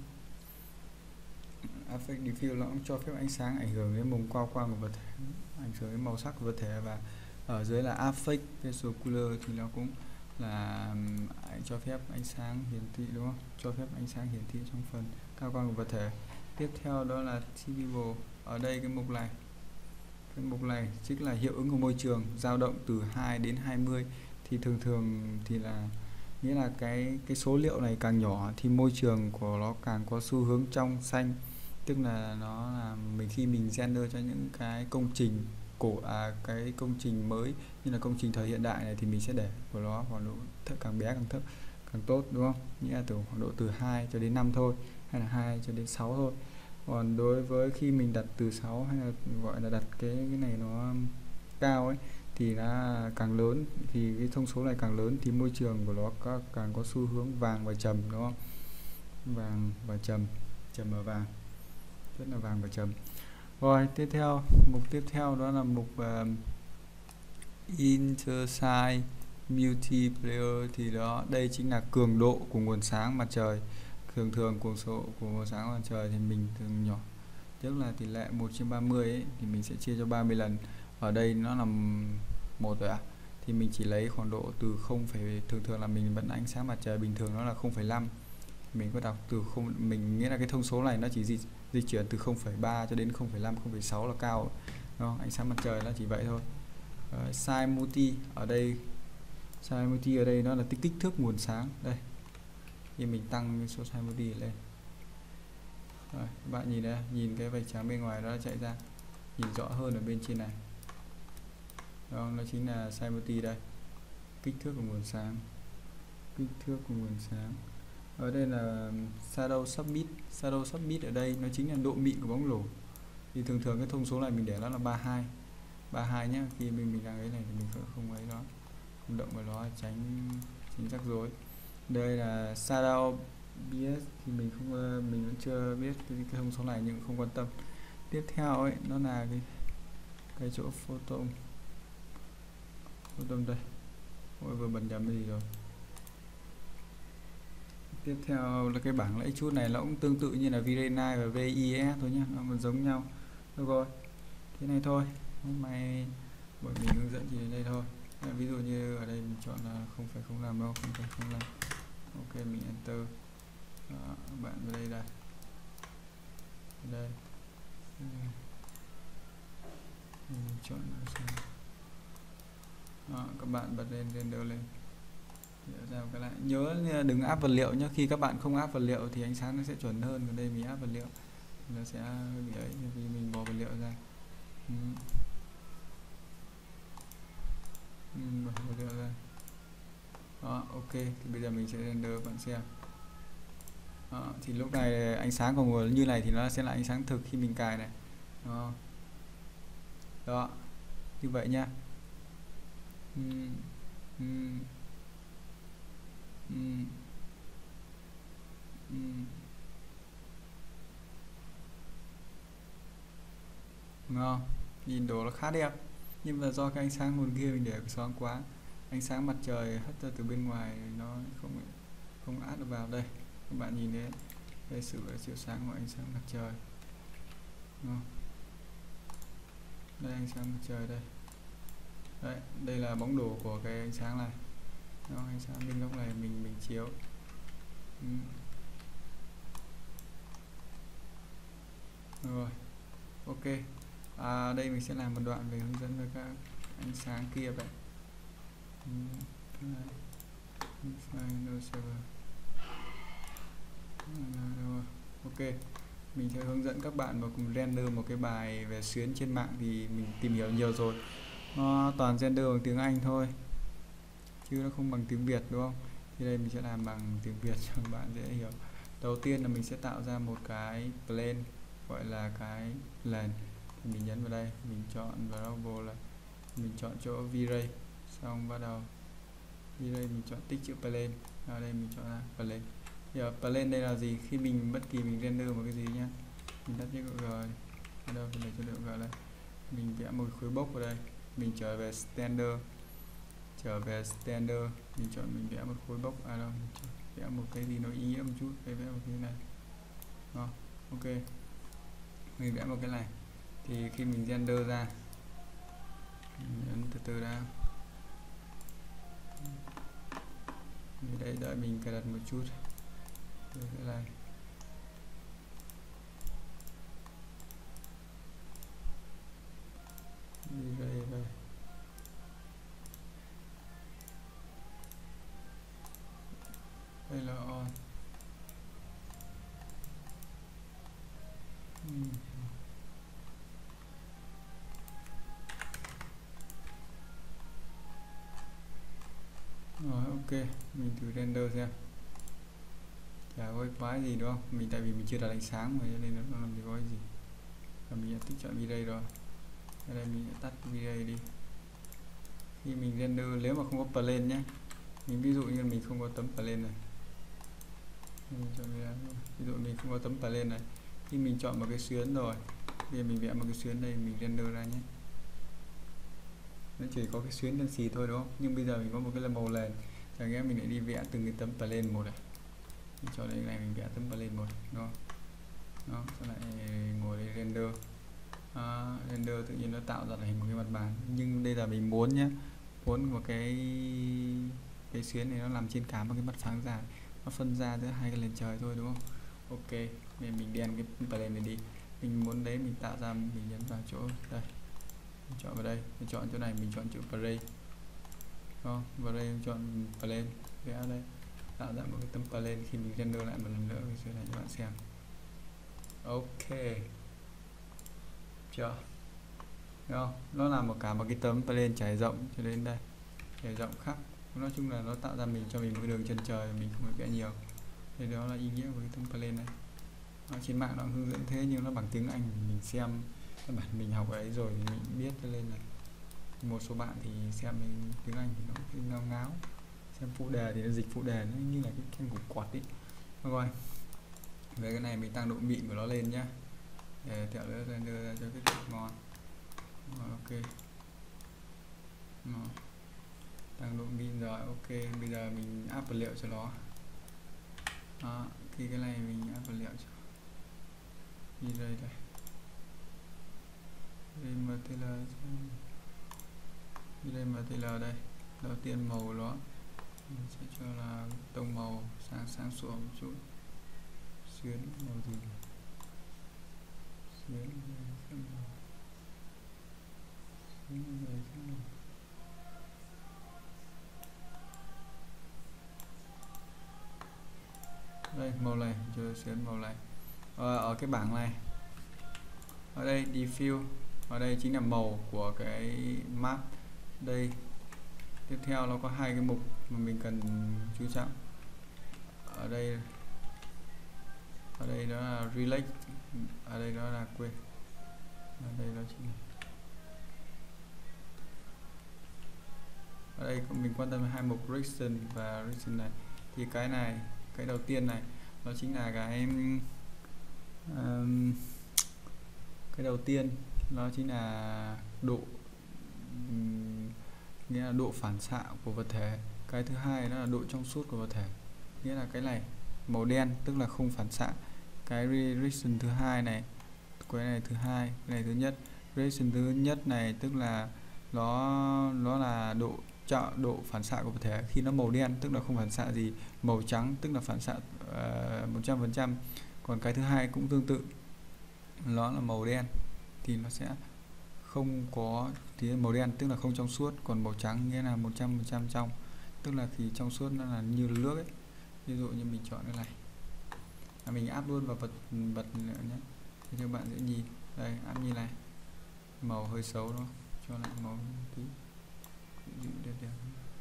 Affect diffuse nó cũng cho phép ánh sáng ảnh hưởng đến vùng cao quang của vật thể, ảnh hưởng đến màu sắc của vật thể, và ở dưới là affect visual color thì nó cũng là cho phép ánh sáng hiển thị đúng không? Cho phép ánh sáng hiển thị trong phần cao quang của vật thể. Tiếp theo đó là typical. Ở đây cái mục này, cái mục này chính là hiệu ứng của môi trường, dao động từ hai đến hai mươi, thì thường thường thì là nghĩa là cái cái số liệu này càng nhỏ thì môi trường của nó càng có xu hướng trong xanh, tức là nó là mình khi mình render cho những cái công trình cổ à, cái công trình mới như là công trình thời hiện đại này thì mình sẽ để của nó khoảng độ thấp, càng bé càng thấp càng tốt, đúng không? Nghĩa là từ khoảng độ từ hai cho đến năm thôi, hay là hai cho đến sáu thôi. Còn đối với khi mình đặt từ sáu hay là gọi là đặt cái cái này nó cao ấy thì nó càng lớn, thì cái thông số này càng lớn thì môi trường của nó có, càng có xu hướng vàng và trầm, đúng không? Vàng và trầm, trầm và vàng, rất là vàng và trầm. Rồi tiếp theo, mục tiếp theo đó là mục uh, Intersite Multiplier, thì đó đây chính là cường độ của nguồn sáng mặt trời. Thường thường cường độ của nguồn sáng mặt trời thì mình thường nhỏ, tức là tỷ lệ một trên ba mươi ấy, thì mình sẽ chia cho ba mươi lần. Ở đây nó là một rồi ạ, à? Thì mình chỉ lấy khoảng độ từ không, thường thường là mình vẫn ánh sáng mặt trời bình thường nó là không phẩy năm, mình có đọc từ không, mình nghĩa là cái thông số này nó chỉ di, di chuyển từ không phẩy ba cho đến không phẩy năm, không phẩy sáu là cao, đó, ánh sáng mặt trời nó chỉ vậy thôi. uh, Size multi ở đây, size multi ở đây nó là tích kích thước nguồn sáng. Đây khi mình tăng số size multi lên, rồi, các bạn nhìn đây, nhìn cái vạch trắng bên ngoài nó chạy ra, nhìn rõ hơn ở bên trên này, đó, nó chính là size multi đây, kích thước của nguồn sáng, kích thước của nguồn sáng. Ở đây là shadow subbit, shadow subbit ở đây nó chính là độ mịn của bóng lổ. Thì thường thường cái thông số này mình để nó là ba mươi hai, ba mươi hai nhá. Khi mình mình đang ấy này thì mình không, không ấy nó, không động vào nó, tránh tránh rắc rối. Đây là shadow bs thì mình không, mình vẫn chưa biết cái, cái thông số này nhưng không quan tâm. Tiếp theo ấy nó là cái cái chỗ photon, photon đây. Ôi vừa bật nhầm cái gì rồi. Tiếp theo là cái bảng lẫy chút này, nó cũng tương tự như là vê rờ chín và vê i ét thôi nhá, nó còn giống nhau. Được rồi, thế này thôi, hôm nay bọn mình hướng dẫn chỉ đến đây thôi. Ví dụ như ở đây mình chọn là không phẩy không năm đâu, không phẩy không năm. Ok, mình enter. Đó, bạn vào đây đây. Đây. Mình chọn đó, các bạn bật lên render lên. Ra cái lại nhớ đừng áp vật liệu nhé, khi các bạn không áp vật liệu thì ánh sáng nó sẽ chuẩn hơn, còn đây mình áp vật liệu nó sẽ bị ấy vì mình bỏ vật liệu ra. Ừ. Ừ, bỏ vật liệu ra. Đó, ok, thì bây giờ mình sẽ render bạn xem. Đó, thì lúc này ánh sáng của nguồn như này thì nó sẽ là ánh sáng thực khi mình cài này. Đó, đó như vậy nhá. Ừ. Ừ. Ừ. Ừ. Ngon, nhìn đồ nó khá đẹp, nhưng mà do cái ánh sáng nguồn kia mình để sáng quá, ánh sáng mặt trời hất ra từ bên ngoài nó không không áp được vào. Đây các bạn nhìn thấy đây, sự chiếu sáng của ánh sáng mặt trời. Ngon. Đây ánh sáng mặt trời đây. Đấy, đây là bóng đổ của cái ánh sáng này. Đó, ánh sáng bên góc này mình mình chiếu. Ừ. Rồi, ok. À, đây mình sẽ làm một đoạn về hướng dẫn với các ánh sáng kia vậy. Ừ. Ok, mình sẽ hướng dẫn các bạn vào cùng render một cái bài về xuyến trên mạng thì mình tìm hiểu nhiều rồi, nó toàn render bằng tiếng Anh thôi chứ nó không bằng tiếng Việt, đúng không? Thì đây mình sẽ làm bằng tiếng Việt cho các bạn dễ hiểu. Đầu tiên là mình sẽ tạo ra một cái plane, gọi là cái plane. Thì mình nhấn vào đây, mình chọn variable là mình chọn chỗ V-Ray, xong bắt đầu V-Ray mình chọn tích chữ plane. Ở đây mình chọn là plane. Giờ plane đây là gì? Khi mình bất kỳ mình render một cái gì nhá, mình tắt chữ G, ở đâu mình để cho được G đây, mình vẽ một khối bốc vào đây, mình trở về standard, trở về standard, mình chọn mình vẽ một khối bốc, à đâu, mình vẽ một cái gì nó ý nghĩa một chút, cái vẽ một cái này. Đó, ok, mình vẽ một cái này, thì khi mình render ra, mình nhấn từ từ ra, đây đợi mình cài đặt một chút, rồi cái này. Đi đây đây. Đây là on. Ok, mình thử render xem. Chả có quái gì đúng không? Mình tại vì mình chưa đặt ánh sáng mà nên nó làm gì có cái gì. Và mình đã tích chọn V-Ray rồi. Ở đây mình sẽ tắt V-Ray đi. Khi mình render nếu mà không có plane nhé, mình ví dụ như mình không có tấm plane này, mình chọn ví dụ mình không có tấm plane này, khi mình chọn một cái xuyến rồi, bây giờ mình vẽ một cái xuyến đây, mình render ra nhé. Nó chỉ có cái xuyến đen xì thôi đúng không? Nhưng bây giờ mình có một cái là màu nền, chẳng lẽ mình lại đi vẽ từng cái tấm plane một này. Mình cho đây này, mình vẽ tấm plane một đúng không? Đó, sau lại ngồi đây render. À, render tự nhiên nó tạo ra thành một cái mặt bàn, nhưng đây là mình muốn nhé, muốn một cái cái xuyến này nó nằm trên cả một cái mặt phẳng ra, nó phân ra giữa hai cái nền trời thôi đúng không? Ok, nên mình đen cái plane này đi. Mình muốn đấy mình tạo ra, mình nhấn vào chỗ đây, mình chọn vào đây, mình chọn chỗ này, mình chọn chữ plane, đó, vào đây mình chọn plane, vẽ đây, tạo ra một cái tấm plane. Khi mình render lại một lần nữa mình sẽ lại cho bạn xem. Ok, chưa? Đúng không? Nó là một cả một cái tấm plane trải rộng cho đến đây, trải rộng khắp. Nói chung là nó tạo ra mình cho mình một cái đường chân trời, mình không phải vẽ nhiều. Thì đó là ý nghĩa của cái tấm plane này. Nó trên mạng nó hướng dẫn thế nhưng nó bằng tiếng Anh, mình xem các bạn mình học ở đấy rồi thì mình biết, cho nên là một số bạn thì xem mình tiếng Anh thì nó cứ ngáo ngáo, xem phụ đề thì nó dịch phụ đề nó như là cái kem cục quạt ấy. Rồi về cái này mình tăng độ mịn của nó lên nhá, để theo nữa render ra cho cái cục ngon. Rồi, ok, rồi. Tăng độ mịn rồi. Ok, bây giờ mình áp vật liệu cho nó. Đó, khi cái này mình áp vật liệu cho đi đây đây, đây material, đây material đây. Đầu tiên màu nó mình sẽ cho là tông màu sáng sáng sủa một chút. Xuyến màu gì? Xuyến xuyến đây màu này, cho xuyến màu này. Ờ, ở cái bảng này, ở đây diffuse, ở đây chính là màu của cái map đây. Tiếp theo nó có hai cái mục mà mình cần chú trọng. Ở đây ở đây đó là relax, ở đây đó là quên, ở đây đó chính là, ở đây mình quan tâm đến hai mục reason và reason này. Thì cái này, cái đầu tiên này nó chính là cái um, cái đầu tiên nó chính là độ um, nghĩa là độ phản xạ của vật thể. Cái thứ hai đó là độ trong suốt của vật thể, nghĩa là cái này màu đen tức là không phản xạ. Cái reason thứ hai này, cái này thứ hai, cái này thứ nhất. Reason thứ nhất này tức là nó nó là độ trợ độ phản xạ của vật thể. Khi nó màu đen tức là không phản xạ gì, màu trắng tức là phản xạ một trăm phần trăm. Còn cái thứ hai cũng tương tự, nó là màu đen thì nó sẽ không có, thì màu đen tức là không trong suốt, còn màu trắng nghĩa là một trăm phần trăm trong, tức là khi trong suốt nó là như nước ấy. Ví dụ như mình chọn cái này, à, mình áp luôn vào vật vật nữa nhé, thì các bạn dễ nhìn. Đây, áp như này, màu hơi xấu đó, cho lại màu tí đẹp đẹp.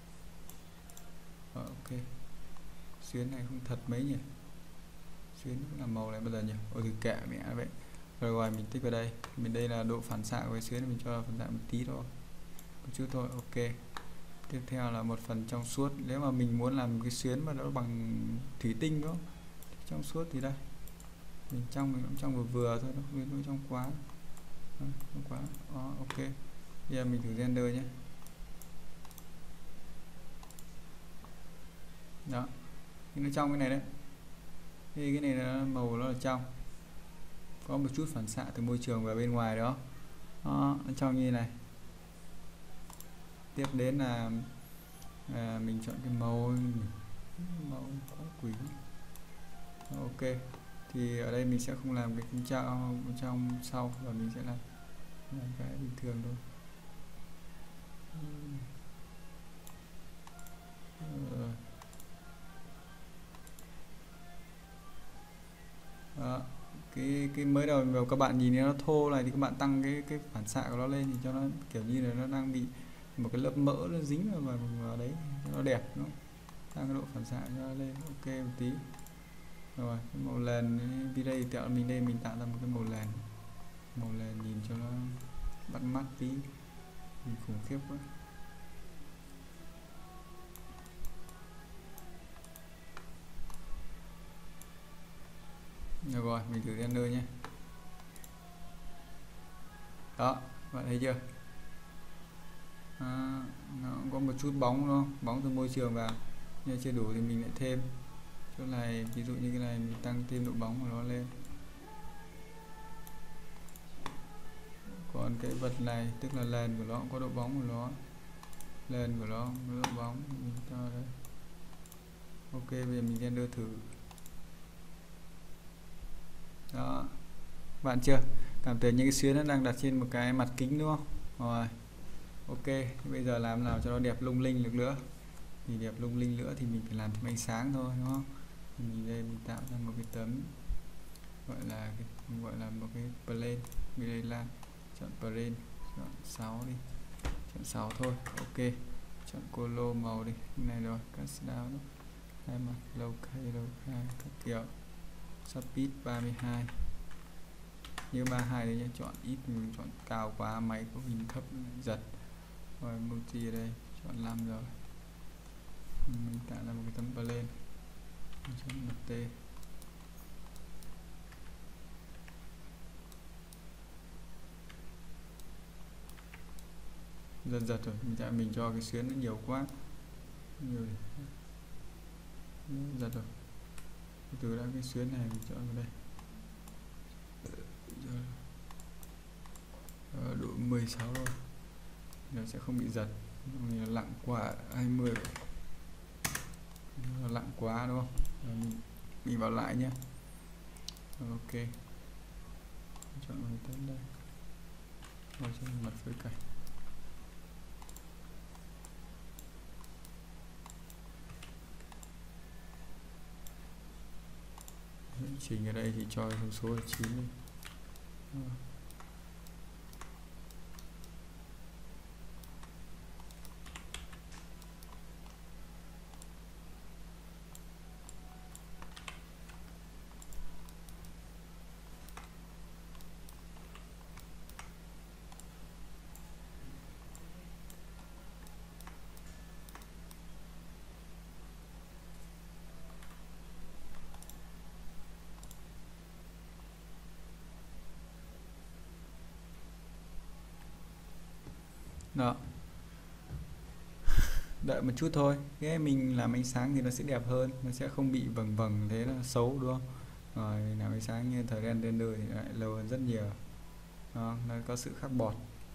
Rồi, ok, xuyến này không thật mấy nhỉ, xuyến cũng là màu này bao giờ nhỉ? Ôi thì kệ mẹ vậy. Rồi rồi mình tích vào đây, mình đây là độ phản xạ của cái xuyến, mình cho phản xạ một tí thôi, một chút thôi. Ok, tiếp theo là một phần trong suốt. Nếu mà mình muốn làm cái xuyến mà nó bằng thủy tinh đó, trong suốt thì đây mình trong, mình cũng trong vừa vừa thôi, nó không trong quá, đó, không quá. Đó, ok, bây giờ mình thử render nhé. Đó, nó trong cái này đấy, thì cái này là màu nó là trong, có một chút phản xạ từ môi trường vào bên ngoài đó. Đó, nó trong như này. Tiếp đến là à, mình chọn cái màu màu quá quỷ. Ok, thì ở đây mình sẽ không làm cái trong trong sau, và mình sẽ làm, làm cái bình thường thôi. Đó, cái cái mới đầu vào các bạn nhìn nó thô này thì các bạn tăng cái cái phản xạ của nó lên thì cho nó kiểu như là nó đang bị một cái lớp mỡ nó dính vào, vào đấy cho nó đẹp, nó tăng cái độ phản xạ cho lên ok một tí. Rồi cái màu nền V-Ray tẹo mình đây mình tạo ra một cái màu nền, màu nền nhìn cho nó bắt mắt tí, mình khủng khiếp quá. Được rồi, mình thử render nhé. Đó, bạn thấy chưa? À, nó có một chút bóng đúng không? Bóng từ môi trường vào. Nhưng chưa đủ thì mình lại thêm. Chỗ này ví dụ như cái này mình tăng thêm độ bóng của nó lên. Còn cái vật này tức là nền của nó cũng có độ bóng của nó. Nền của nó có độ bóng mình cho đây. Ok, bây giờ mình render thử. Đó, bạn chưa cảm thấy những cái xuyến nó đang đặt trên một cái mặt kính đúng không? Rồi ok, bây giờ làm nào cho nó đẹp lung linh được nữa, thì đẹp lung linh nữa thì mình phải làm thêm ánh sáng thôi đúng không? Mình đây mình tạo ra một cái tấm gọi là cái, gọi là một cái plane, mình đây là chọn plane, chọn sáu đi, chọn sáu thôi. Ok, chọn color màu đi, cái này rồi cast down đó, hai mặt low key low high các kiểu, speed ba mươi hai như ba mươi hai đấy nhé, chọn ít mình chọn cao quá máy có hình thấp giật. Rồi multi ở đây chọn năm rồi, mình tạo ra một cái tấm plane, mình chọn một T. Dần giật rồi, mình tại mình cho cái xuyến nó nhiều quá, nhiều giật rồi. Từ ra cái xuyến này mình chọn vào đây, ở độ mười sáu rồi, nó sẽ không bị giật. Mình là lặng quá hai mươi, nó lặng quá đúng không? Rồi mình, mình vào lại nhé. Ok, chọn một tấm đây, rồi cho mặt phơi cảnh. Chỉnh ở đây thì cho thông số là chín đi. Đó, đợi một chút thôi, cái mình làm ánh sáng thì nó sẽ đẹp hơn, nó sẽ không bị vầng vầng thế là xấu đúng không? Rồi làm ánh sáng như thời gian render thì lại lâu hơn rất nhiều. Đó, nó có sự khác bọt.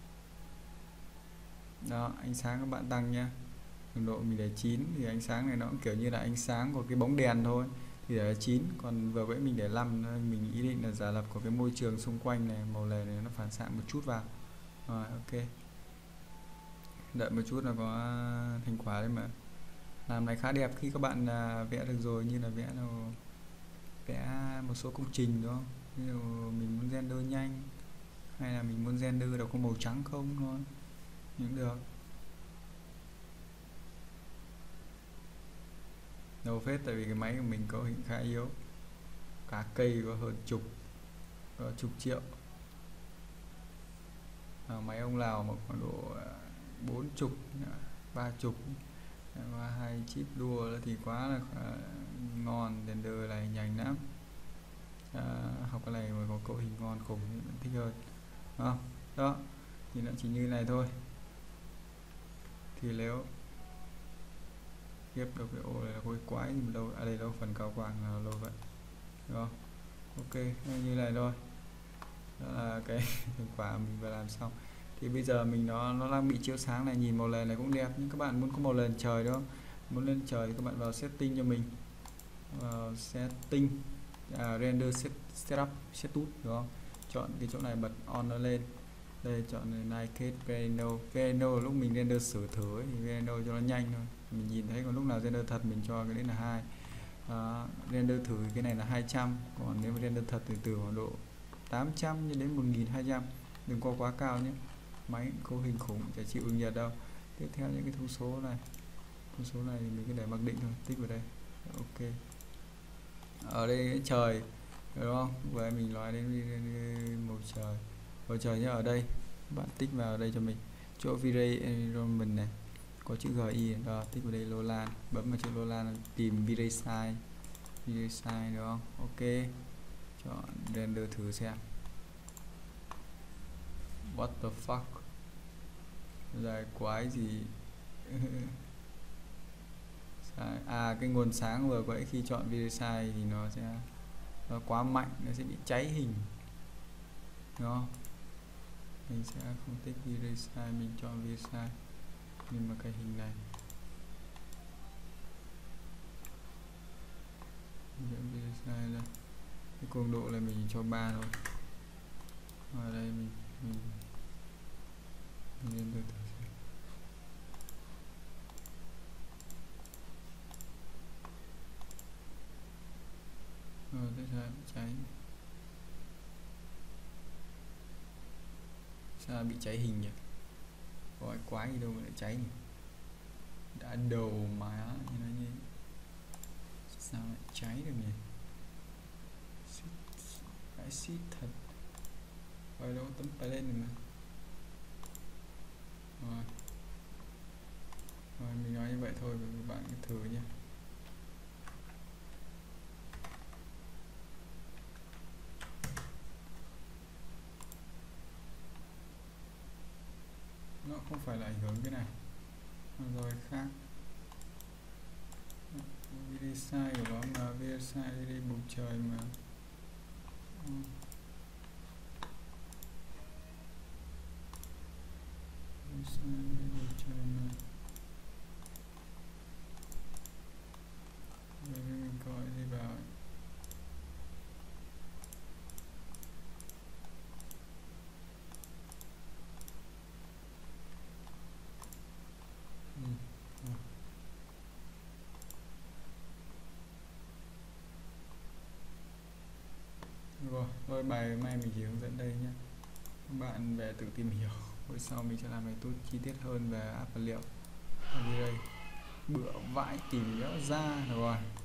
Đó, ánh sáng các bạn tăng nhé, cường độ mình để chín thì ánh sáng này nó cũng kiểu như là ánh sáng của cái bóng đèn thôi, thì để chín. Còn vừa với mình để năm, mình ý định là giả lập của cái môi trường xung quanh này, màu này, này nó phản xạ một chút vào. Rồi ok, đợi một chút là có thành quả đấy mà. Làm này khá đẹp khi các bạn à, vẽ được rồi, như là vẽ nào vẽ một số công trình đúng không? Ví dụ mình muốn render nhanh hay là mình muốn render đâu có màu trắng không thôi cũng được. Đâu phết, tại vì cái máy của mình có hình khá yếu, cả cây có hơn chục, có chục triệu. À, máy ông Lào mà khoảng độ bốn chục, ba chục, và hai chip đua thì quá là ngon, render này nhanh lắm. À, học cái này mà có cấu hình ngon khủng thì vẫn thích hơn. À, đó thì nó chỉ như này thôi. Thì nếu tiếp được cái ô này là khối quái thì đâu, à đây đâu phần cao quang là lâu vậy, đúng không? Ok, như này thôi. Đó là cái thành quả mình vừa làm xong. Thì bây giờ mình nó nó đang bị chiếu sáng này, nhìn màu nền này cũng đẹp, nhưng các bạn muốn có màu nền trời đó, muốn lên trời thì các bạn vào setting cho mình, vào setting, à, render set, setup setup đúng không? Chọn cái chỗ này bật on nó lên. Đây chọn này Naked Piano. Piano lúc mình render sửa thử ấy, thì piano cho nó nhanh thôi, mình nhìn thấy. Còn lúc nào render thật mình cho cái đấy là hai. Đó, render thử cái này là hai trăm, còn nếu render thật thì từ khoảng độ tám trăm cho đến một nghìn hai trăm, đừng có quá cao nhé, máy cấu hình khủng chả chịu được nhiệt đâu. Tiếp theo những cái thông số này con số này thì mình cứ để mặc định thôi, tích vào đây. Ok, ở đây trời đúng không, vậy mình nói đến màu trời, màu trời nhá. Ở đây bạn tích vào đây cho mình chỗ V-Ray này có chữ gi i đó, tích vào đây Lolan, bấm vào chữ Lolan tìm V-Ray size, V-Ray size đúng không. Ok, chọn render thử xem. What the fuck, dài quái gì. À, cái nguồn sáng vừa vậy khi chọn V-Ray size thì nó sẽ nó quá mạnh, nó sẽ bị cháy hình, đúng không? Mình sẽ không thích V-Ray size, mình chọn V-Ray size, nhưng mà cái hình này V-Ray size đây, cái cường độ là mình cho ba thôi. Ở đây mình mình, mình lên từ từ xem. Rồi thế sao bị cháy, sao bị cháy hình nhỉ, có quái gì đâu mà lại cháy nhỉ, đã đầu má như nó như sao lại cháy được nhỉ, cái xít thật. Rồi đâu tấm play lên mà. Rồi. Rồi mình nói như vậy thôi, các bạn cứ thử nhé. Nó không phải là ảnh hưởng cái này, rồi khác. V-Ray size của nó mà V-Ray size đi bầu trời mà. Ừ. Bầu trời mà. Rồi mình gọi đi vào. Ừ. Ừ. Rồi, thôi bài mai mình chỉ hướng dẫn đây nhé. Các bạn về tự tìm hiểu. Bữa sau mình sẽ làm bài tốt chi tiết hơn về áp vật liệu. Ở đây bữa vãi tìm rõ ra rồi.